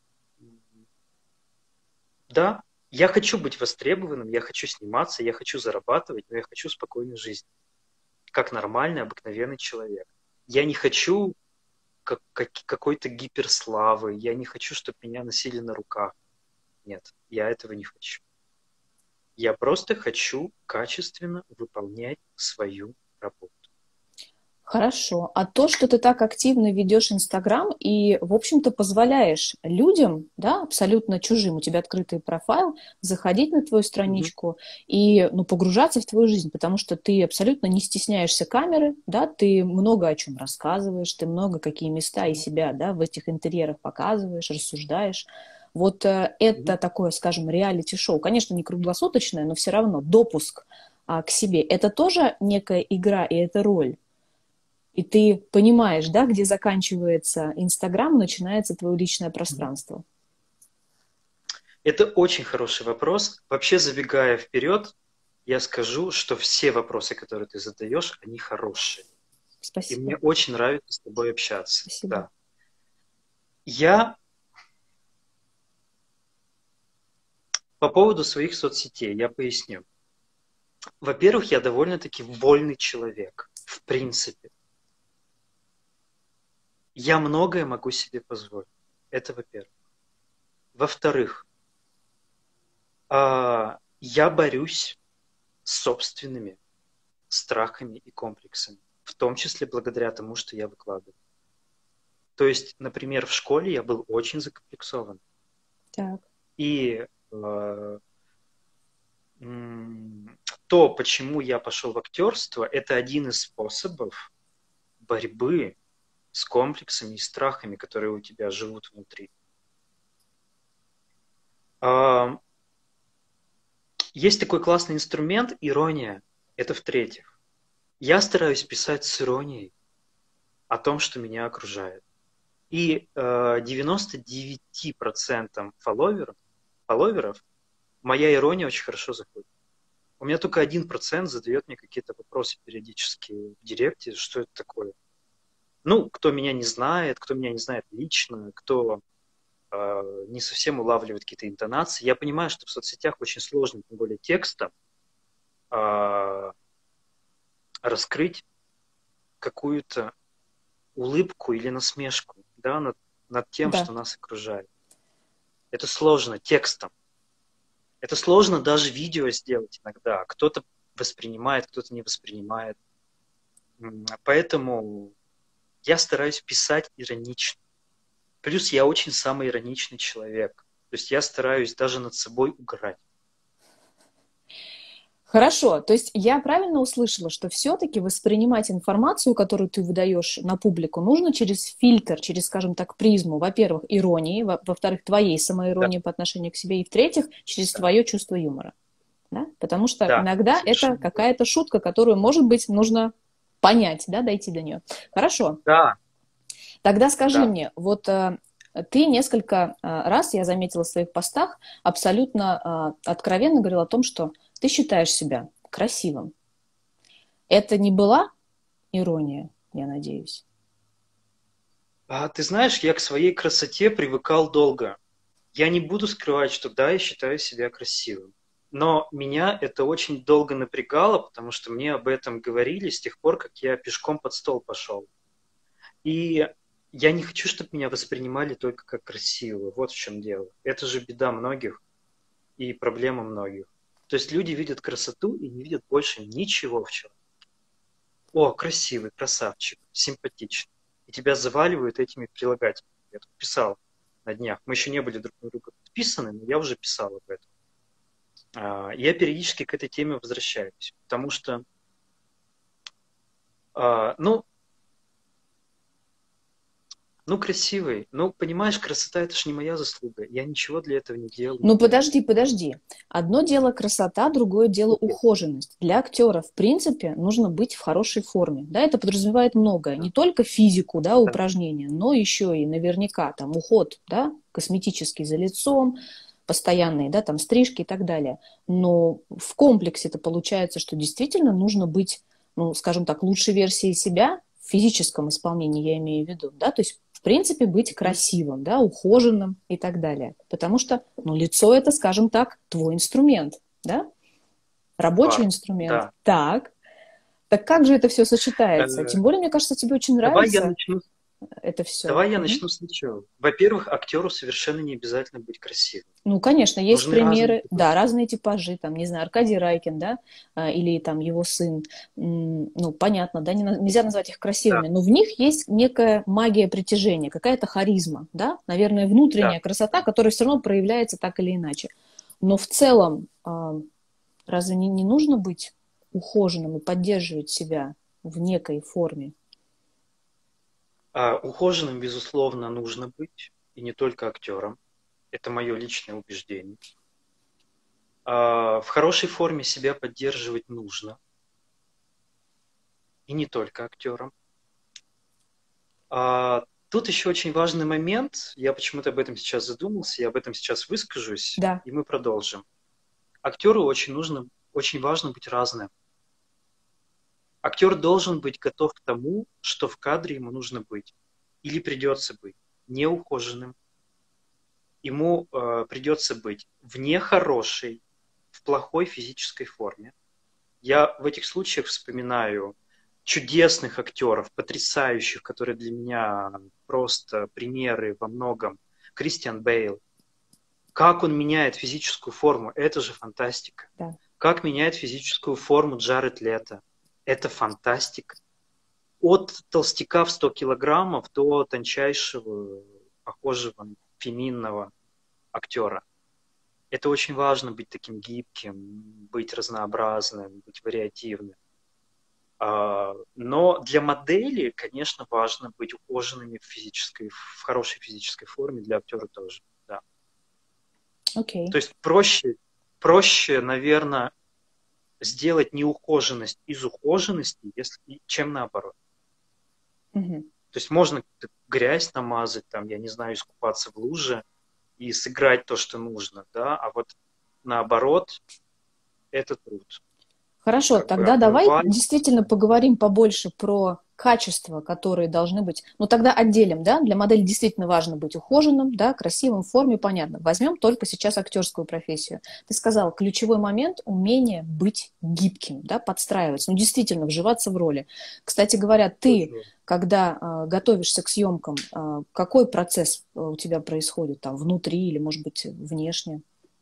да, я хочу быть востребованным, я хочу сниматься, я хочу зарабатывать, но я хочу спокойной жизни, как нормальный, обыкновенный человек. Я не хочу как, как, какой-то гиперславы, я не хочу, чтобы меня носили на руках. Нет, я этого не хочу. Я просто хочу качественно выполнять свою работу. Хорошо. А то, что ты так активно ведешь Инстаграм и, в общем-то, позволяешь людям, да, абсолютно чужим, у тебя открытый профайл, заходить на твою Мгм. страничку и, ну, погружаться в твою жизнь, потому что ты абсолютно не стесняешься камеры, да, ты много о чем рассказываешь, ты много какие места и Мгм. себя, да, в этих интерьерах показываешь, рассуждаешь. Вот э, Мгм. это такое, скажем, реалити-шоу, конечно, не круглосуточное, но все равно допуск а, к себе. Это тоже некая игра и это роль. И ты понимаешь, да, где заканчивается Инстаграм, начинается твое личное Мгм. пространство. Это очень хороший вопрос. Вообще, забегая вперед, я скажу, что все вопросы, которые ты задаешь, они хорошие. И мне Спасибо. очень нравится с тобой общаться. Спасибо. Да. Я по поводу своих соцсетей, я поясню. Во-первых, я довольно-таки вольный человек, в принципе. Я многое могу себе позволить. Это во-первых. Во-вторых, а, я борюсь с собственными страхами и комплексами, в том числе благодаря тому, что я выкладываю. То есть, например, в школе я был очень закомплексован. Так. И э, м, то, почему я пошел в актерство, это один из способов борьбы с комплексами и страхами, которые у тебя живут внутри. А, Есть такой классный инструмент — ирония. Это в-третьих. Я стараюсь писать с иронией о том, что меня окружает. И э, девяносто девять процентов фолловеров, фолловеров моя ирония очень хорошо заходит. У меня только один процент задает мне какие-то вопросы периодически в директе, что это такое. Ну, кто меня не знает, кто меня не знает лично, кто э, не совсем улавливает какие-то интонации. Я понимаю, что в соцсетях очень сложно, тем более текстом, э, раскрыть какую-то улыбку или насмешку, да, над, над тем, Да. что нас окружает. Это сложно текстом. Это сложно даже видео сделать иногда. Кто-то воспринимает, кто-то не воспринимает. Поэтому я стараюсь писать иронично. Плюс я очень самый ироничный человек. То есть я стараюсь даже над собой угорать. Хорошо, то есть я правильно услышала, что все-таки воспринимать информацию, которую ты выдаешь на публику, нужно через фильтр, через, скажем так, призму, во-первых, иронии, во- во-вторых, твоей Да, самоиронии по отношению к себе, и в-третьих, через да, твое чувство юмора. Да? Потому что да, иногда это совершенно верно. какая-то шутка, которую, может быть, нужно понять, да, дойти до нее. Хорошо. Да, Тогда скажи да. мне, вот э, ты несколько э, раз, я заметила в своих постах, абсолютно э, откровенно говорила о том, что ты считаешь себя красивым. Это не была ирония, я надеюсь? А ты знаешь, я к своей красоте привыкал долго. Я не буду скрывать, что да, я считаю себя красивым. Но меня это очень долго напрягало, потому что мне об этом говорили с тех пор, как я пешком под стол пошел. И я не хочу, чтобы меня воспринимали только как красивого. Вот в чем дело. Это же беда многих и проблема многих. То есть люди видят красоту и не видят больше ничего в человеке. О, красивый, красавчик, симпатичный. И тебя заваливают этими прилагательными. Я тут писал на днях. Мы еще не были друг на друга подписаны, но я уже писал об этом. А, Я периодически к этой теме возвращаюсь, потому что, а, ну, ну, красивый. Ну, понимаешь, красота — это ж не моя заслуга. Я ничего для этого не делаю. Ну, подожди, подожди. Одно дело красота, другое дело Окей. ухоженность. Для актера, в принципе, нужно быть в хорошей форме. Да, это подразумевает многое. Да, Не только физику, да, да, упражнения, но еще и наверняка там уход, да, косметический за лицом, постоянные, да, там стрижки и так далее. Но в комплексе это получается, что действительно нужно быть, ну, скажем так, лучшей версией себя в физическом исполнении, я имею в виду, да, то есть в принципе, быть Мгм. красивым, да, ухоженным и так далее. Потому что, ну, лицо это, скажем так, твой инструмент, да, рабочий Факт. инструмент. Да. Так, так как же это все Э, сочетается? Тем более, мне кажется, тебе очень Давай я нравится начну это все. Давай я начну сначала. Во-первых, актеру совершенно не обязательно быть красивым. Ну, конечно, есть Нужны разные примеры, да, типажи. разные типажи, там, не знаю, Аркадий Райкин, да, а, или там его сын, м, ну, понятно, да, не на- нельзя назвать их Да, красивыми, но в них есть некая магия притяжения, какая-то харизма, да, наверное, да, внутренняя красота, да. которая все равно проявляется так или иначе. Но в целом, а, разве не, не нужно быть ухоженным и поддерживать себя в некой форме? А, ухоженным, безусловно, нужно быть. И не только актером. Это мое личное убеждение. А, в хорошей форме себя поддерживать нужно. И не только актерам. А, тут еще очень важный момент. Я почему-то об этом сейчас задумался. Я об этом сейчас выскажусь. Да, И мы продолжим. Актеру очень нужно, очень важно быть разным. Актер должен быть готов к тому, что в кадре ему нужно быть. Или придется быть неухоженным. Ему э, придется быть в нехорошей, в плохой физической форме. Я в этих случаях вспоминаю чудесных актеров, потрясающих, которые для меня просто примеры во многом. Кристиан Бейл. Как он меняет физическую форму, это же фантастика. да. Как меняет физическую форму Джаред Лето, это фантастика. От толстяка в сто килограммов до тончайшего, похожего феминного актера. Это очень важно, быть таким гибким, быть разнообразным, быть вариативным. А, Но для модели, конечно, важно быть ухоженными в физической, в хорошей физической форме, для актера тоже. Да. Окей. То есть проще, проще, наверное, сделать неухоженность из ухоженности, если, чем наоборот. Мгм. То есть можно грязь намазать, там, я не знаю, искупаться в луже и сыграть то, что нужно, да, а вот наоборот, это труд. Хорошо, Как бы тогда давай отмывать. действительно поговорим побольше про качества, которые должны быть. Ну, тогда отделим, да, для модели действительно важно быть ухоженным, да, красивым, в форме, понятно. Возьмем только сейчас актерскую профессию. Ты сказал, ключевой момент — умение быть гибким, да, подстраиваться, ну, действительно, вживаться в роли. Кстати говоря, ты, Тоже. когда э, готовишься к съемкам, э, какой процесс э, у тебя происходит там внутри или, может быть, внешне?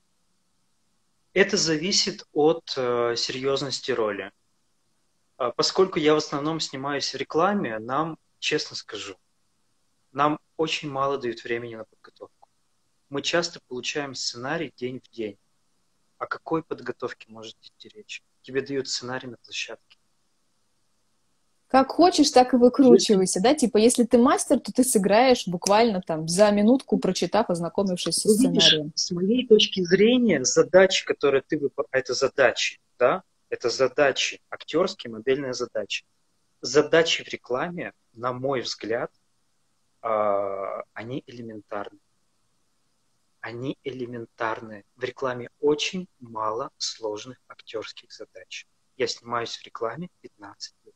Это зависит от э, серьезности роли. А Поскольку я в основном снимаюсь в рекламе, нам, честно скажу, нам очень мало дают времени на подготовку. мы часто получаем сценарий день в день. О какой подготовке может идти речь? Тебе дают сценарий на площадке. Как хочешь, так и Если, выкручивайся, да? Типа, если ты мастер, то ты сыграешь буквально там за минутку, прочитав, ознакомившись со ну, видишь, сценарием. с моей точки зрения, задачи, которые ты выполняешь, это задачи, да? Это задачи, актерские, модельные задачи. Задачи в рекламе, на мой взгляд, а, они элементарны. Они элементарны. В рекламе очень мало сложных актерских задач. Я снимаюсь в рекламе пятнадцать лет.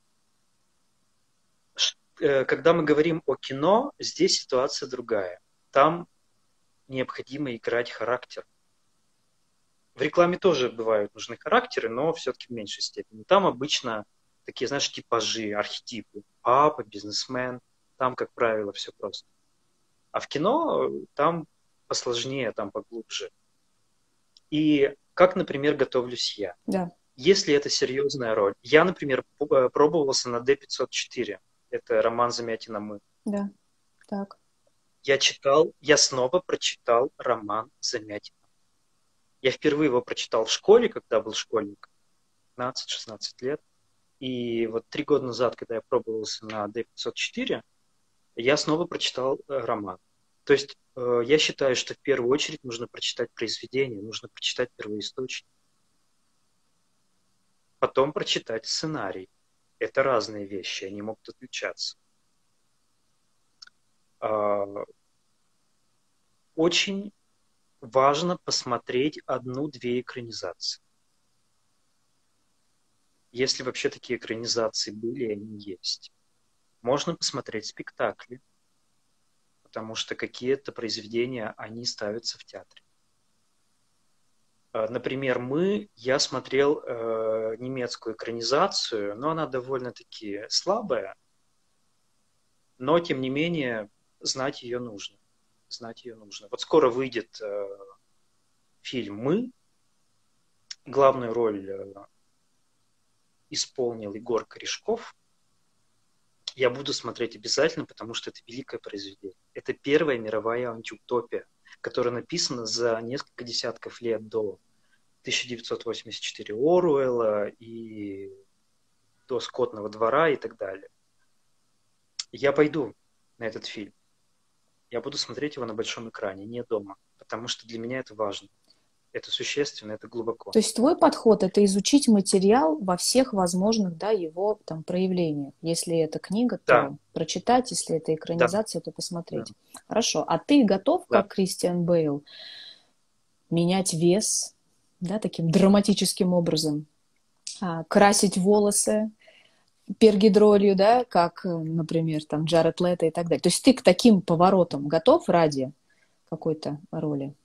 Ш- э, Когда мы говорим о кино, здесь ситуация другая. Там необходимо играть характер. В рекламе тоже бывают нужны характеры, но все-таки в меньшей степени. Там обычно такие, знаешь, типажи, архетипы. Папа, бизнесмен. Там, как правило, все просто. А в кино там посложнее, там поглубже. И как, например, готовлюсь я? Да, Если это серьезная роль. Я, например, п- пробовался на дэ пятьсот четыре. Это роман Замятина «Мы». да, так. Я читал, я снова прочитал роман Замятина. Я впервые его прочитал в школе, когда был школьник, пятнадцать-шестнадцать лет. И вот три года назад, когда я пробовался на дэ пятьсот четыре, я снова прочитал э, роман. То есть э, я считаю, что в первую очередь нужно прочитать произведение, нужно прочитать первоисточник, потом прочитать сценарий. Это разные вещи, они могут отличаться. А, Очень важно посмотреть одну-две экранизации. Если вообще такие экранизации были, они есть. Можно посмотреть спектакли, потому что какие-то произведения, они ставятся в театре. Например, «Мы», я смотрел э, немецкую экранизацию, но она довольно-таки слабая, но, тем не менее, знать ее нужно. Знать ее нужно. Вот скоро выйдет э, фильм «Мы». Главную роль э, исполнил Егор Корешков. Я буду смотреть обязательно, потому что это великое произведение. Это первая мировая антиутопия, которая написана за несколько десятков лет до тысяча девятьсот восемьдесят четыре Оруэлла и до «Скотного двора» и так далее. Я пойду на этот фильм. Я буду смотреть его на большом экране, не дома, потому что для меня это важно. Это существенно, это глубоко. То есть твой подход – это изучить материал во всех возможных, да, его там проявлениях. Если это книга, Да, то прочитать, если это да, экранизация, то да, посмотреть. Хорошо. А ты готов, да. как Кристиан Бейл, менять вес, да, таким драматическим образом, а, красить волосы пергидролью, да, как, э, например, там Джаред Лето и так далее. То есть ты к таким поворотам готов ради какой-то роли?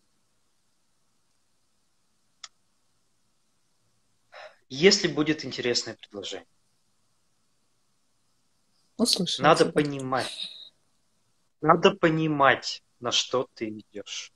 Если будет интересное предложение, Услышала надо тебя. понимать, надо понимать, на что ты идешь.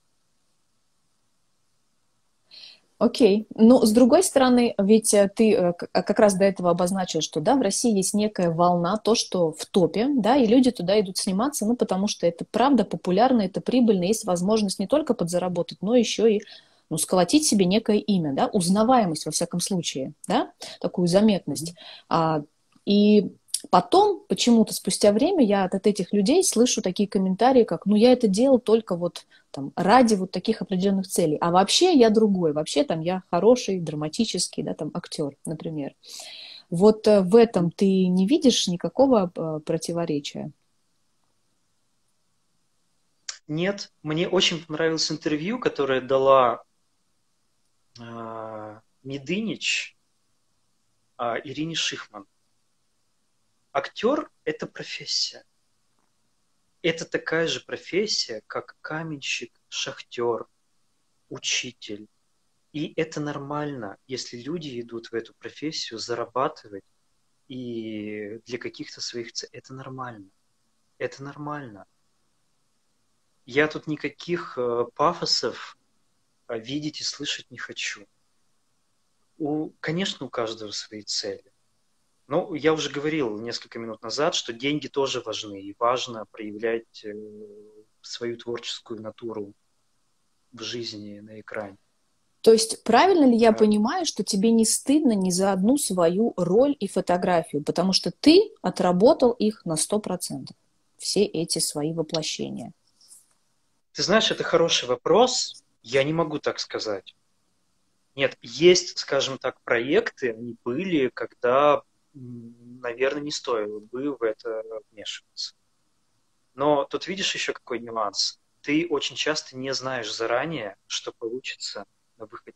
Окей. Но с другой стороны, ведь э, ты э, к- а как раз до этого обозначил, что да, в России есть некая волна, то, что в топе, да, и люди туда идут сниматься, ну, потому что это правда популярно, это прибыльно, есть возможность не только подзаработать, но еще и ну, сколотить себе некое имя, да, узнаваемость во всяком случае, да, такую заметность. А, и потом, почему-то спустя время, я от, от этих людей слышу такие комментарии, как, ну, я это делал только вот там, ради вот таких определенных целей. А вообще я другой, вообще там я хороший, драматический, да, там актер, например. Вот э, в этом ты не видишь никакого э, противоречия? Нет, мне очень понравилось интервью, которое дала э, Медынич э, Ирине Шихман. Актер – это профессия. Это такая же профессия, как каменщик, шахтер, учитель. И это нормально, если люди идут в эту профессию зарабатывать и для каких-то своих целей. Это нормально. Это нормально. Я тут никаких э, пафосов э, видеть и слышать не хочу. У, конечно, у каждого свои цели. Но я уже говорил несколько минут назад, что деньги тоже важны. И важно проявлять э, свою творческую натуру в жизни на экране. То есть правильно ли я А, понимаю, что тебе не стыдно ни за одну свою роль и фотографию, потому что ты отработал их на сто процентов, все эти свои воплощения? Ты знаешь, это хороший вопрос. Я не могу так сказать. Нет, есть, скажем так, проекты, они были, когда, наверное, не стоило бы в это вмешиваться. Но тут видишь еще какой нюанс. Ты очень часто не знаешь заранее, что получится на выходе.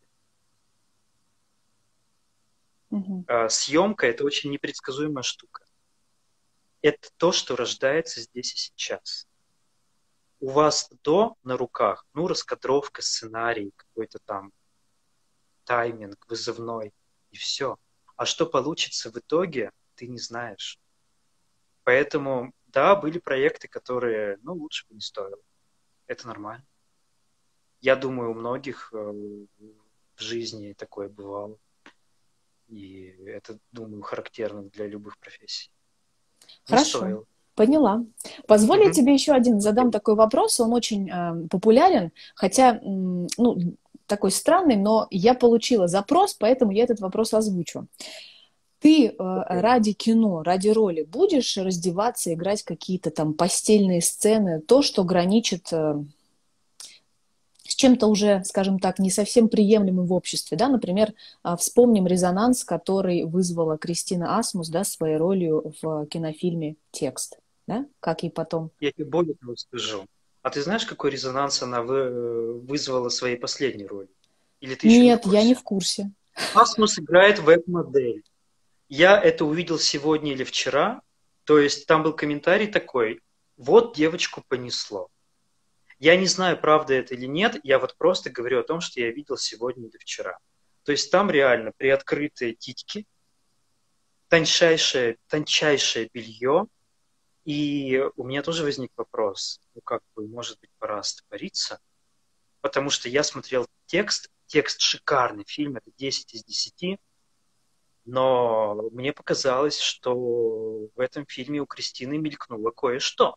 Мгм. А, съемка – это очень непредсказуемая штука. Это то, что рождается здесь и сейчас. У вас до на руках, ну, раскадровка, сценарий, какой-то там тайминг вызывной, и все. А что получится в итоге, ты не знаешь. Поэтому, да, были проекты, которые, ну, лучше бы не стоило. Это нормально. Я думаю, у многих э, в жизни такое бывало. И это, думаю, характерно для любых профессий. Не Хорошо, стоило. поняла. Позволь я Мгм. тебе еще один задам Окей. такой вопрос, он очень э, популярен, хотя, м, ну, такой странный, но я получила запрос, поэтому я этот вопрос озвучу. Ты э, Окей. ради кино, ради роли будешь раздеваться, играть какие-то там постельные сцены, то, что граничит э, с чем-то уже, скажем так, не совсем приемлемым в обществе, да, например, а, вспомним резонанс, который вызвала Кристина Асмус, да, своей ролью в кинофильме «Текст», да, как и потом. Я тебе более того скажу. А ты знаешь, какой резонанс она вы- вызвала своей последней роли? Или ты еще не в Нет, я не курсе? в курсе. Асмус играет веб-модель. Я это увидел сегодня или вчера. То есть там был комментарий такой: вот девочку понесло. Я не знаю, правда это или нет, я вот просто говорю о том, что я видел сегодня или вчера. То есть там реально приоткрытые титьки, тончайшее, тончайшее белье. И у меня тоже возник вопрос, ну как бы, может быть, пора стопориться, потому что я смотрел текст, текст шикарный, фильм это десять из десяти, но мне показалось, что в этом фильме у Кристины мелькнуло кое-что,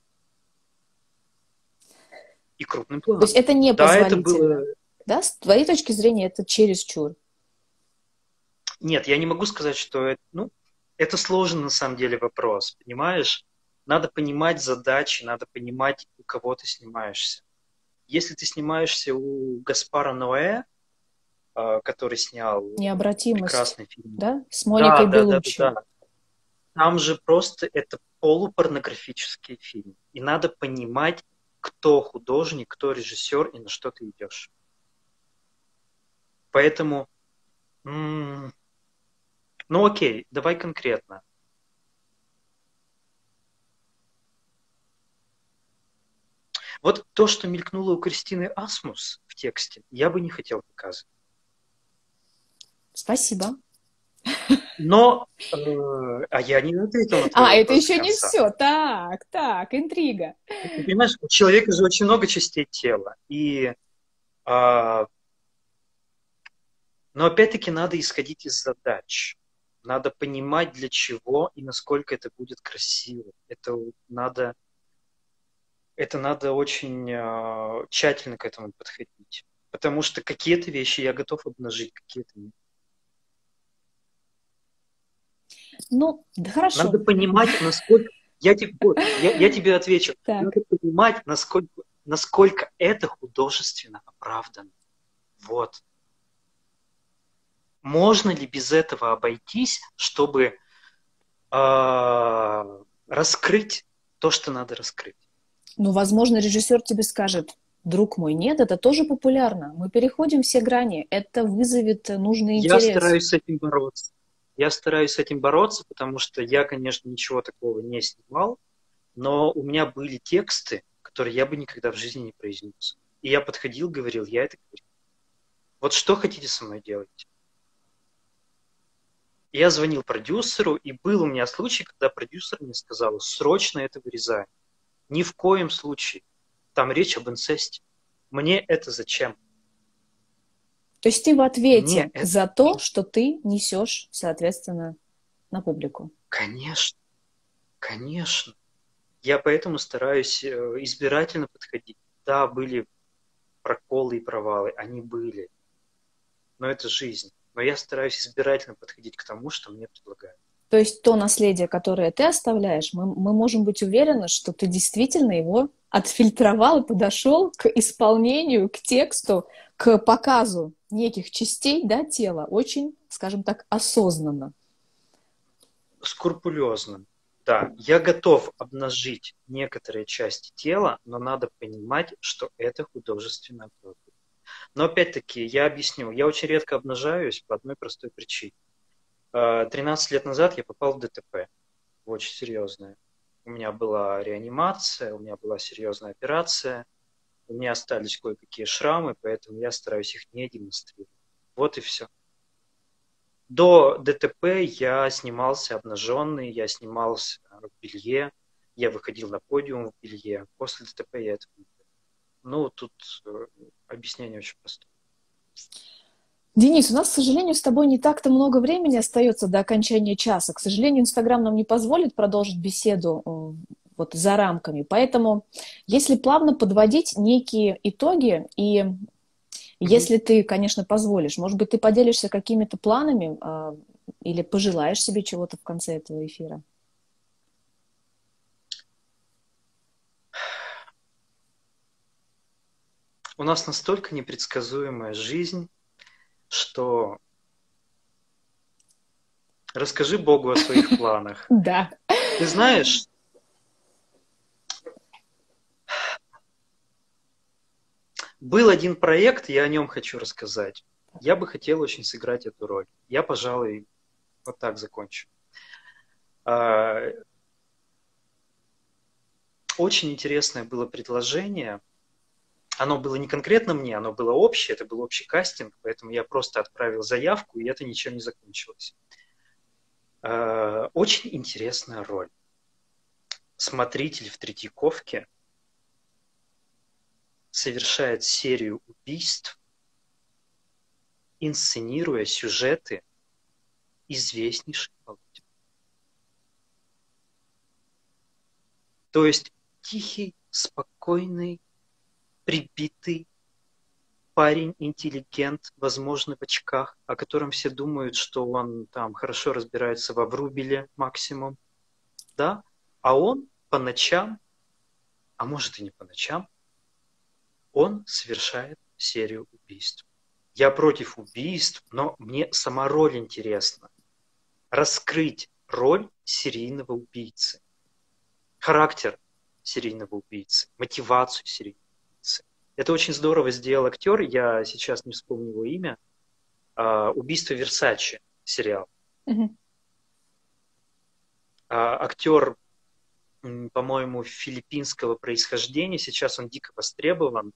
и крупным То есть планом. это Да, это было... непозволительно, да, с твоей точки зрения это чересчур. Нет, я не могу сказать, что это... Ну, это сложный на самом деле вопрос, понимаешь? Надо понимать задачи, надо понимать, у кого ты снимаешься. Если ты снимаешься у Гаспара Ноэ, э, который снял Необратимость, прекрасный фильм. да, с Да, Моникой да, да, да, Беллуччи. да. Там же просто это полупорнографический фильм. И надо понимать, кто художник, кто режиссер и на что ты идешь. Поэтому, м, ну окей, давай конкретно. Вот то, что мелькнуло у Кристины Асмус в тексте, я бы не хотел показывать. Спасибо. Но, э, а я не ответил на твой А, это вопрос до еще не конца. все. Так, так, интрига. Ты понимаешь, у человека же очень много частей тела. И, а, но опять-таки надо исходить из задач. Надо понимать, для чего и насколько это будет красиво. Это надо, это надо очень а, тщательно к этому подходить. Потому что какие-то вещи я готов обнажить, какие-то нет. Ну, да хорошо. Надо понимать, насколько... Я тебе, вот, я, я тебе отвечу. Так. Надо понимать, насколько, насколько это художественно оправдано. Вот. Можно ли без этого обойтись, чтобы э, раскрыть то, что надо раскрыть? Ну, возможно, режиссер тебе скажет, друг мой, нет, это тоже популярно. Мы переходим все грани. Это вызовет нужный Я интерес. стараюсь с этим бороться. Я стараюсь с этим бороться, потому что я, конечно, ничего такого не снимал, но у меня были тексты, которые я бы никогда в жизни не произнес. И я подходил, говорил, я это говорю. Вот что хотите со мной делать? Я звонил продюсеру, и был у меня случай, когда продюсер мне сказал, срочно это вырезай. Ни в коем случае. Там речь об инцесте. Мне это зачем? То есть ты в Мне ответе это... за то, что ты несешь, соответственно, на публику. Конечно, конечно. Я поэтому стараюсь э, избирательно подходить. Да, были проколы и провалы, они были, но это жизнь. Но я стараюсь избирательно подходить к тому, что мне предлагают. То есть то наследие, которое ты оставляешь, мы, мы можем быть уверены, что ты действительно его отфильтровал и подошел к исполнению, к тексту, к показу неких частей, да, тела очень, скажем так, осознанно. Скрупулезно. Да, я готов обнажить некоторые части тела, но надо понимать, что это художественная работа. Но опять-таки, я объясню, я очень редко обнажаюсь по одной простой причине. тринадцать лет назад я попал в ДТП, очень серьезное. У меня была реанимация, у меня была серьезная операция, у меня остались кое-какие шрамы, поэтому я стараюсь их не демонстрировать. Вот и все. До ДТП я снимался обнаженный, я снимался в белье, я выходил на подиум в белье. После ДТП я это не делал. Ну, тут объяснение очень простое. Денис, у нас, к сожалению, с тобой не так-то много времени остается до окончания часа. К сожалению, Инстаграм нам не позволит продолжить беседу вот за рамками. Поэтому, если плавно подводить некие итоги, и mm-hmm. если ты, конечно, позволишь, может быть, ты поделишься какими-то планами а, или пожелаешь себе чего-то в конце этого эфира? У нас настолько непредсказуемая жизнь, что расскажи Богу о своих планах. Да. Ты знаешь, был один проект, я о нем хочу рассказать. Я бы хотел очень сыграть эту роль. Я, пожалуй, вот так закончу. Очень интересное было предложение. Оно было не конкретно мне, оно было общее, это был общий кастинг, поэтому я просто отправил заявку, и это ничем не закончилось. Очень интересная роль. Смотритель в Третьяковке совершает серию убийств, инсценируя сюжеты известнейших полотен. То есть тихий, спокойный, прибитый парень, интеллигент, возможно, в очках, о котором все думают, что он там хорошо разбирается во Врубеле максимум, да? А он по ночам, а может и не по ночам, он совершает серию убийств. Я против убийств, но мне сама роль интересна. Раскрыть роль серийного убийцы, характер серийного убийцы, мотивацию серийного убийцы. Это очень здорово сделал актер, я сейчас не вспомню его имя, «Убийство Версаче» сериал. Mm-hmm. Актер, по-моему, филиппинского происхождения, сейчас он дико востребован,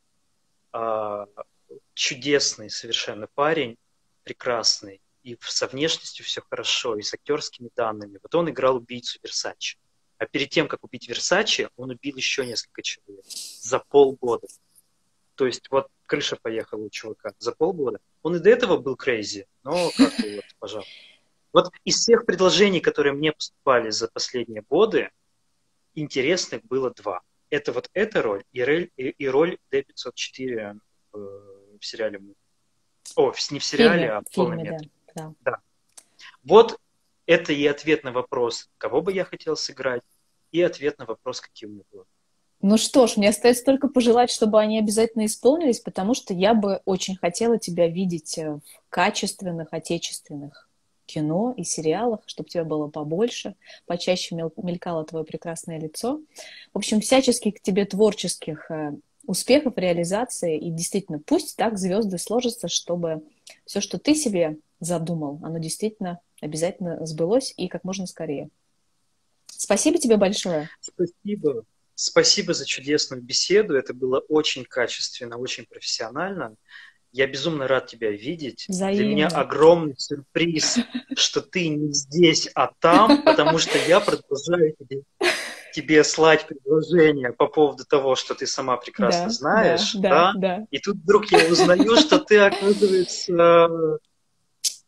чудесный совершенно парень, прекрасный, и со внешностью все хорошо, и с актерскими данными. Вот он играл убийцу Версаче. А перед тем, как убить Версаче, он убил еще несколько человек за полгода. То есть вот крыша поехала у чувака за полгода. Он и до этого был крейзи, но как бы вот, пожалуйста. Вот из всех предложений, которые мне поступали за последние годы, интересных было два. Это вот эта роль и роль, и, и роль Д пятьсот четыре в, в сериале. О, не в сериале, фильме, а в полном метре. Да, да. Вот это и ответ на вопрос, кого бы я хотел сыграть, и ответ на вопрос, какие у меня было. Ну что ж, мне остается только пожелать, чтобы они обязательно исполнились, потому что я бы очень хотела тебя видеть в качественных, отечественных кино и сериалах, чтобы тебя было побольше, почаще мелькало твое прекрасное лицо. В общем, всяческих к тебе творческих успехов, реализации, и действительно, пусть так звезды сложатся, чтобы все, что ты себе задумал, оно действительно обязательно сбылось и как можно скорее. Спасибо тебе большое. Спасибо. Спасибо за чудесную беседу. Это было очень качественно, очень профессионально. Я безумно рад тебя видеть. Взаимно. Для меня огромный сюрприз, что ты не здесь, а там, потому что я продолжаю тебе, тебе слать предложения по поводу того, что ты сама прекрасно да, знаешь. Да, да, да? да. И тут вдруг я узнаю, что ты, оказывается,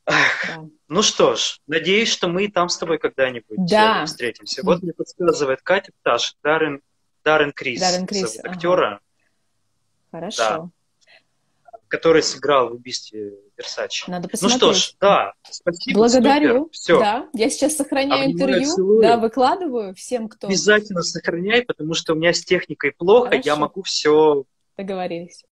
Да. Ну что ж, надеюсь, что мы и там с тобой когда-нибудь Да. э, встретимся. Вот мне подсказывает Катя Пташ, Даррен, Даррен Крис, Даррен Крис, зовут ага. актера, Хорошо. который сыграл в «Убийстве Версачи». Надо Ну что ж, посмотреть. да, спасибо, супер, Благодарю. все. Да, я сейчас сохраняю Обнимаю, интервью, целую. да, выкладываю всем, кто... Обязательно сохраняй, потому что у меня с техникой плохо, я Хорошо. могу все Договорились.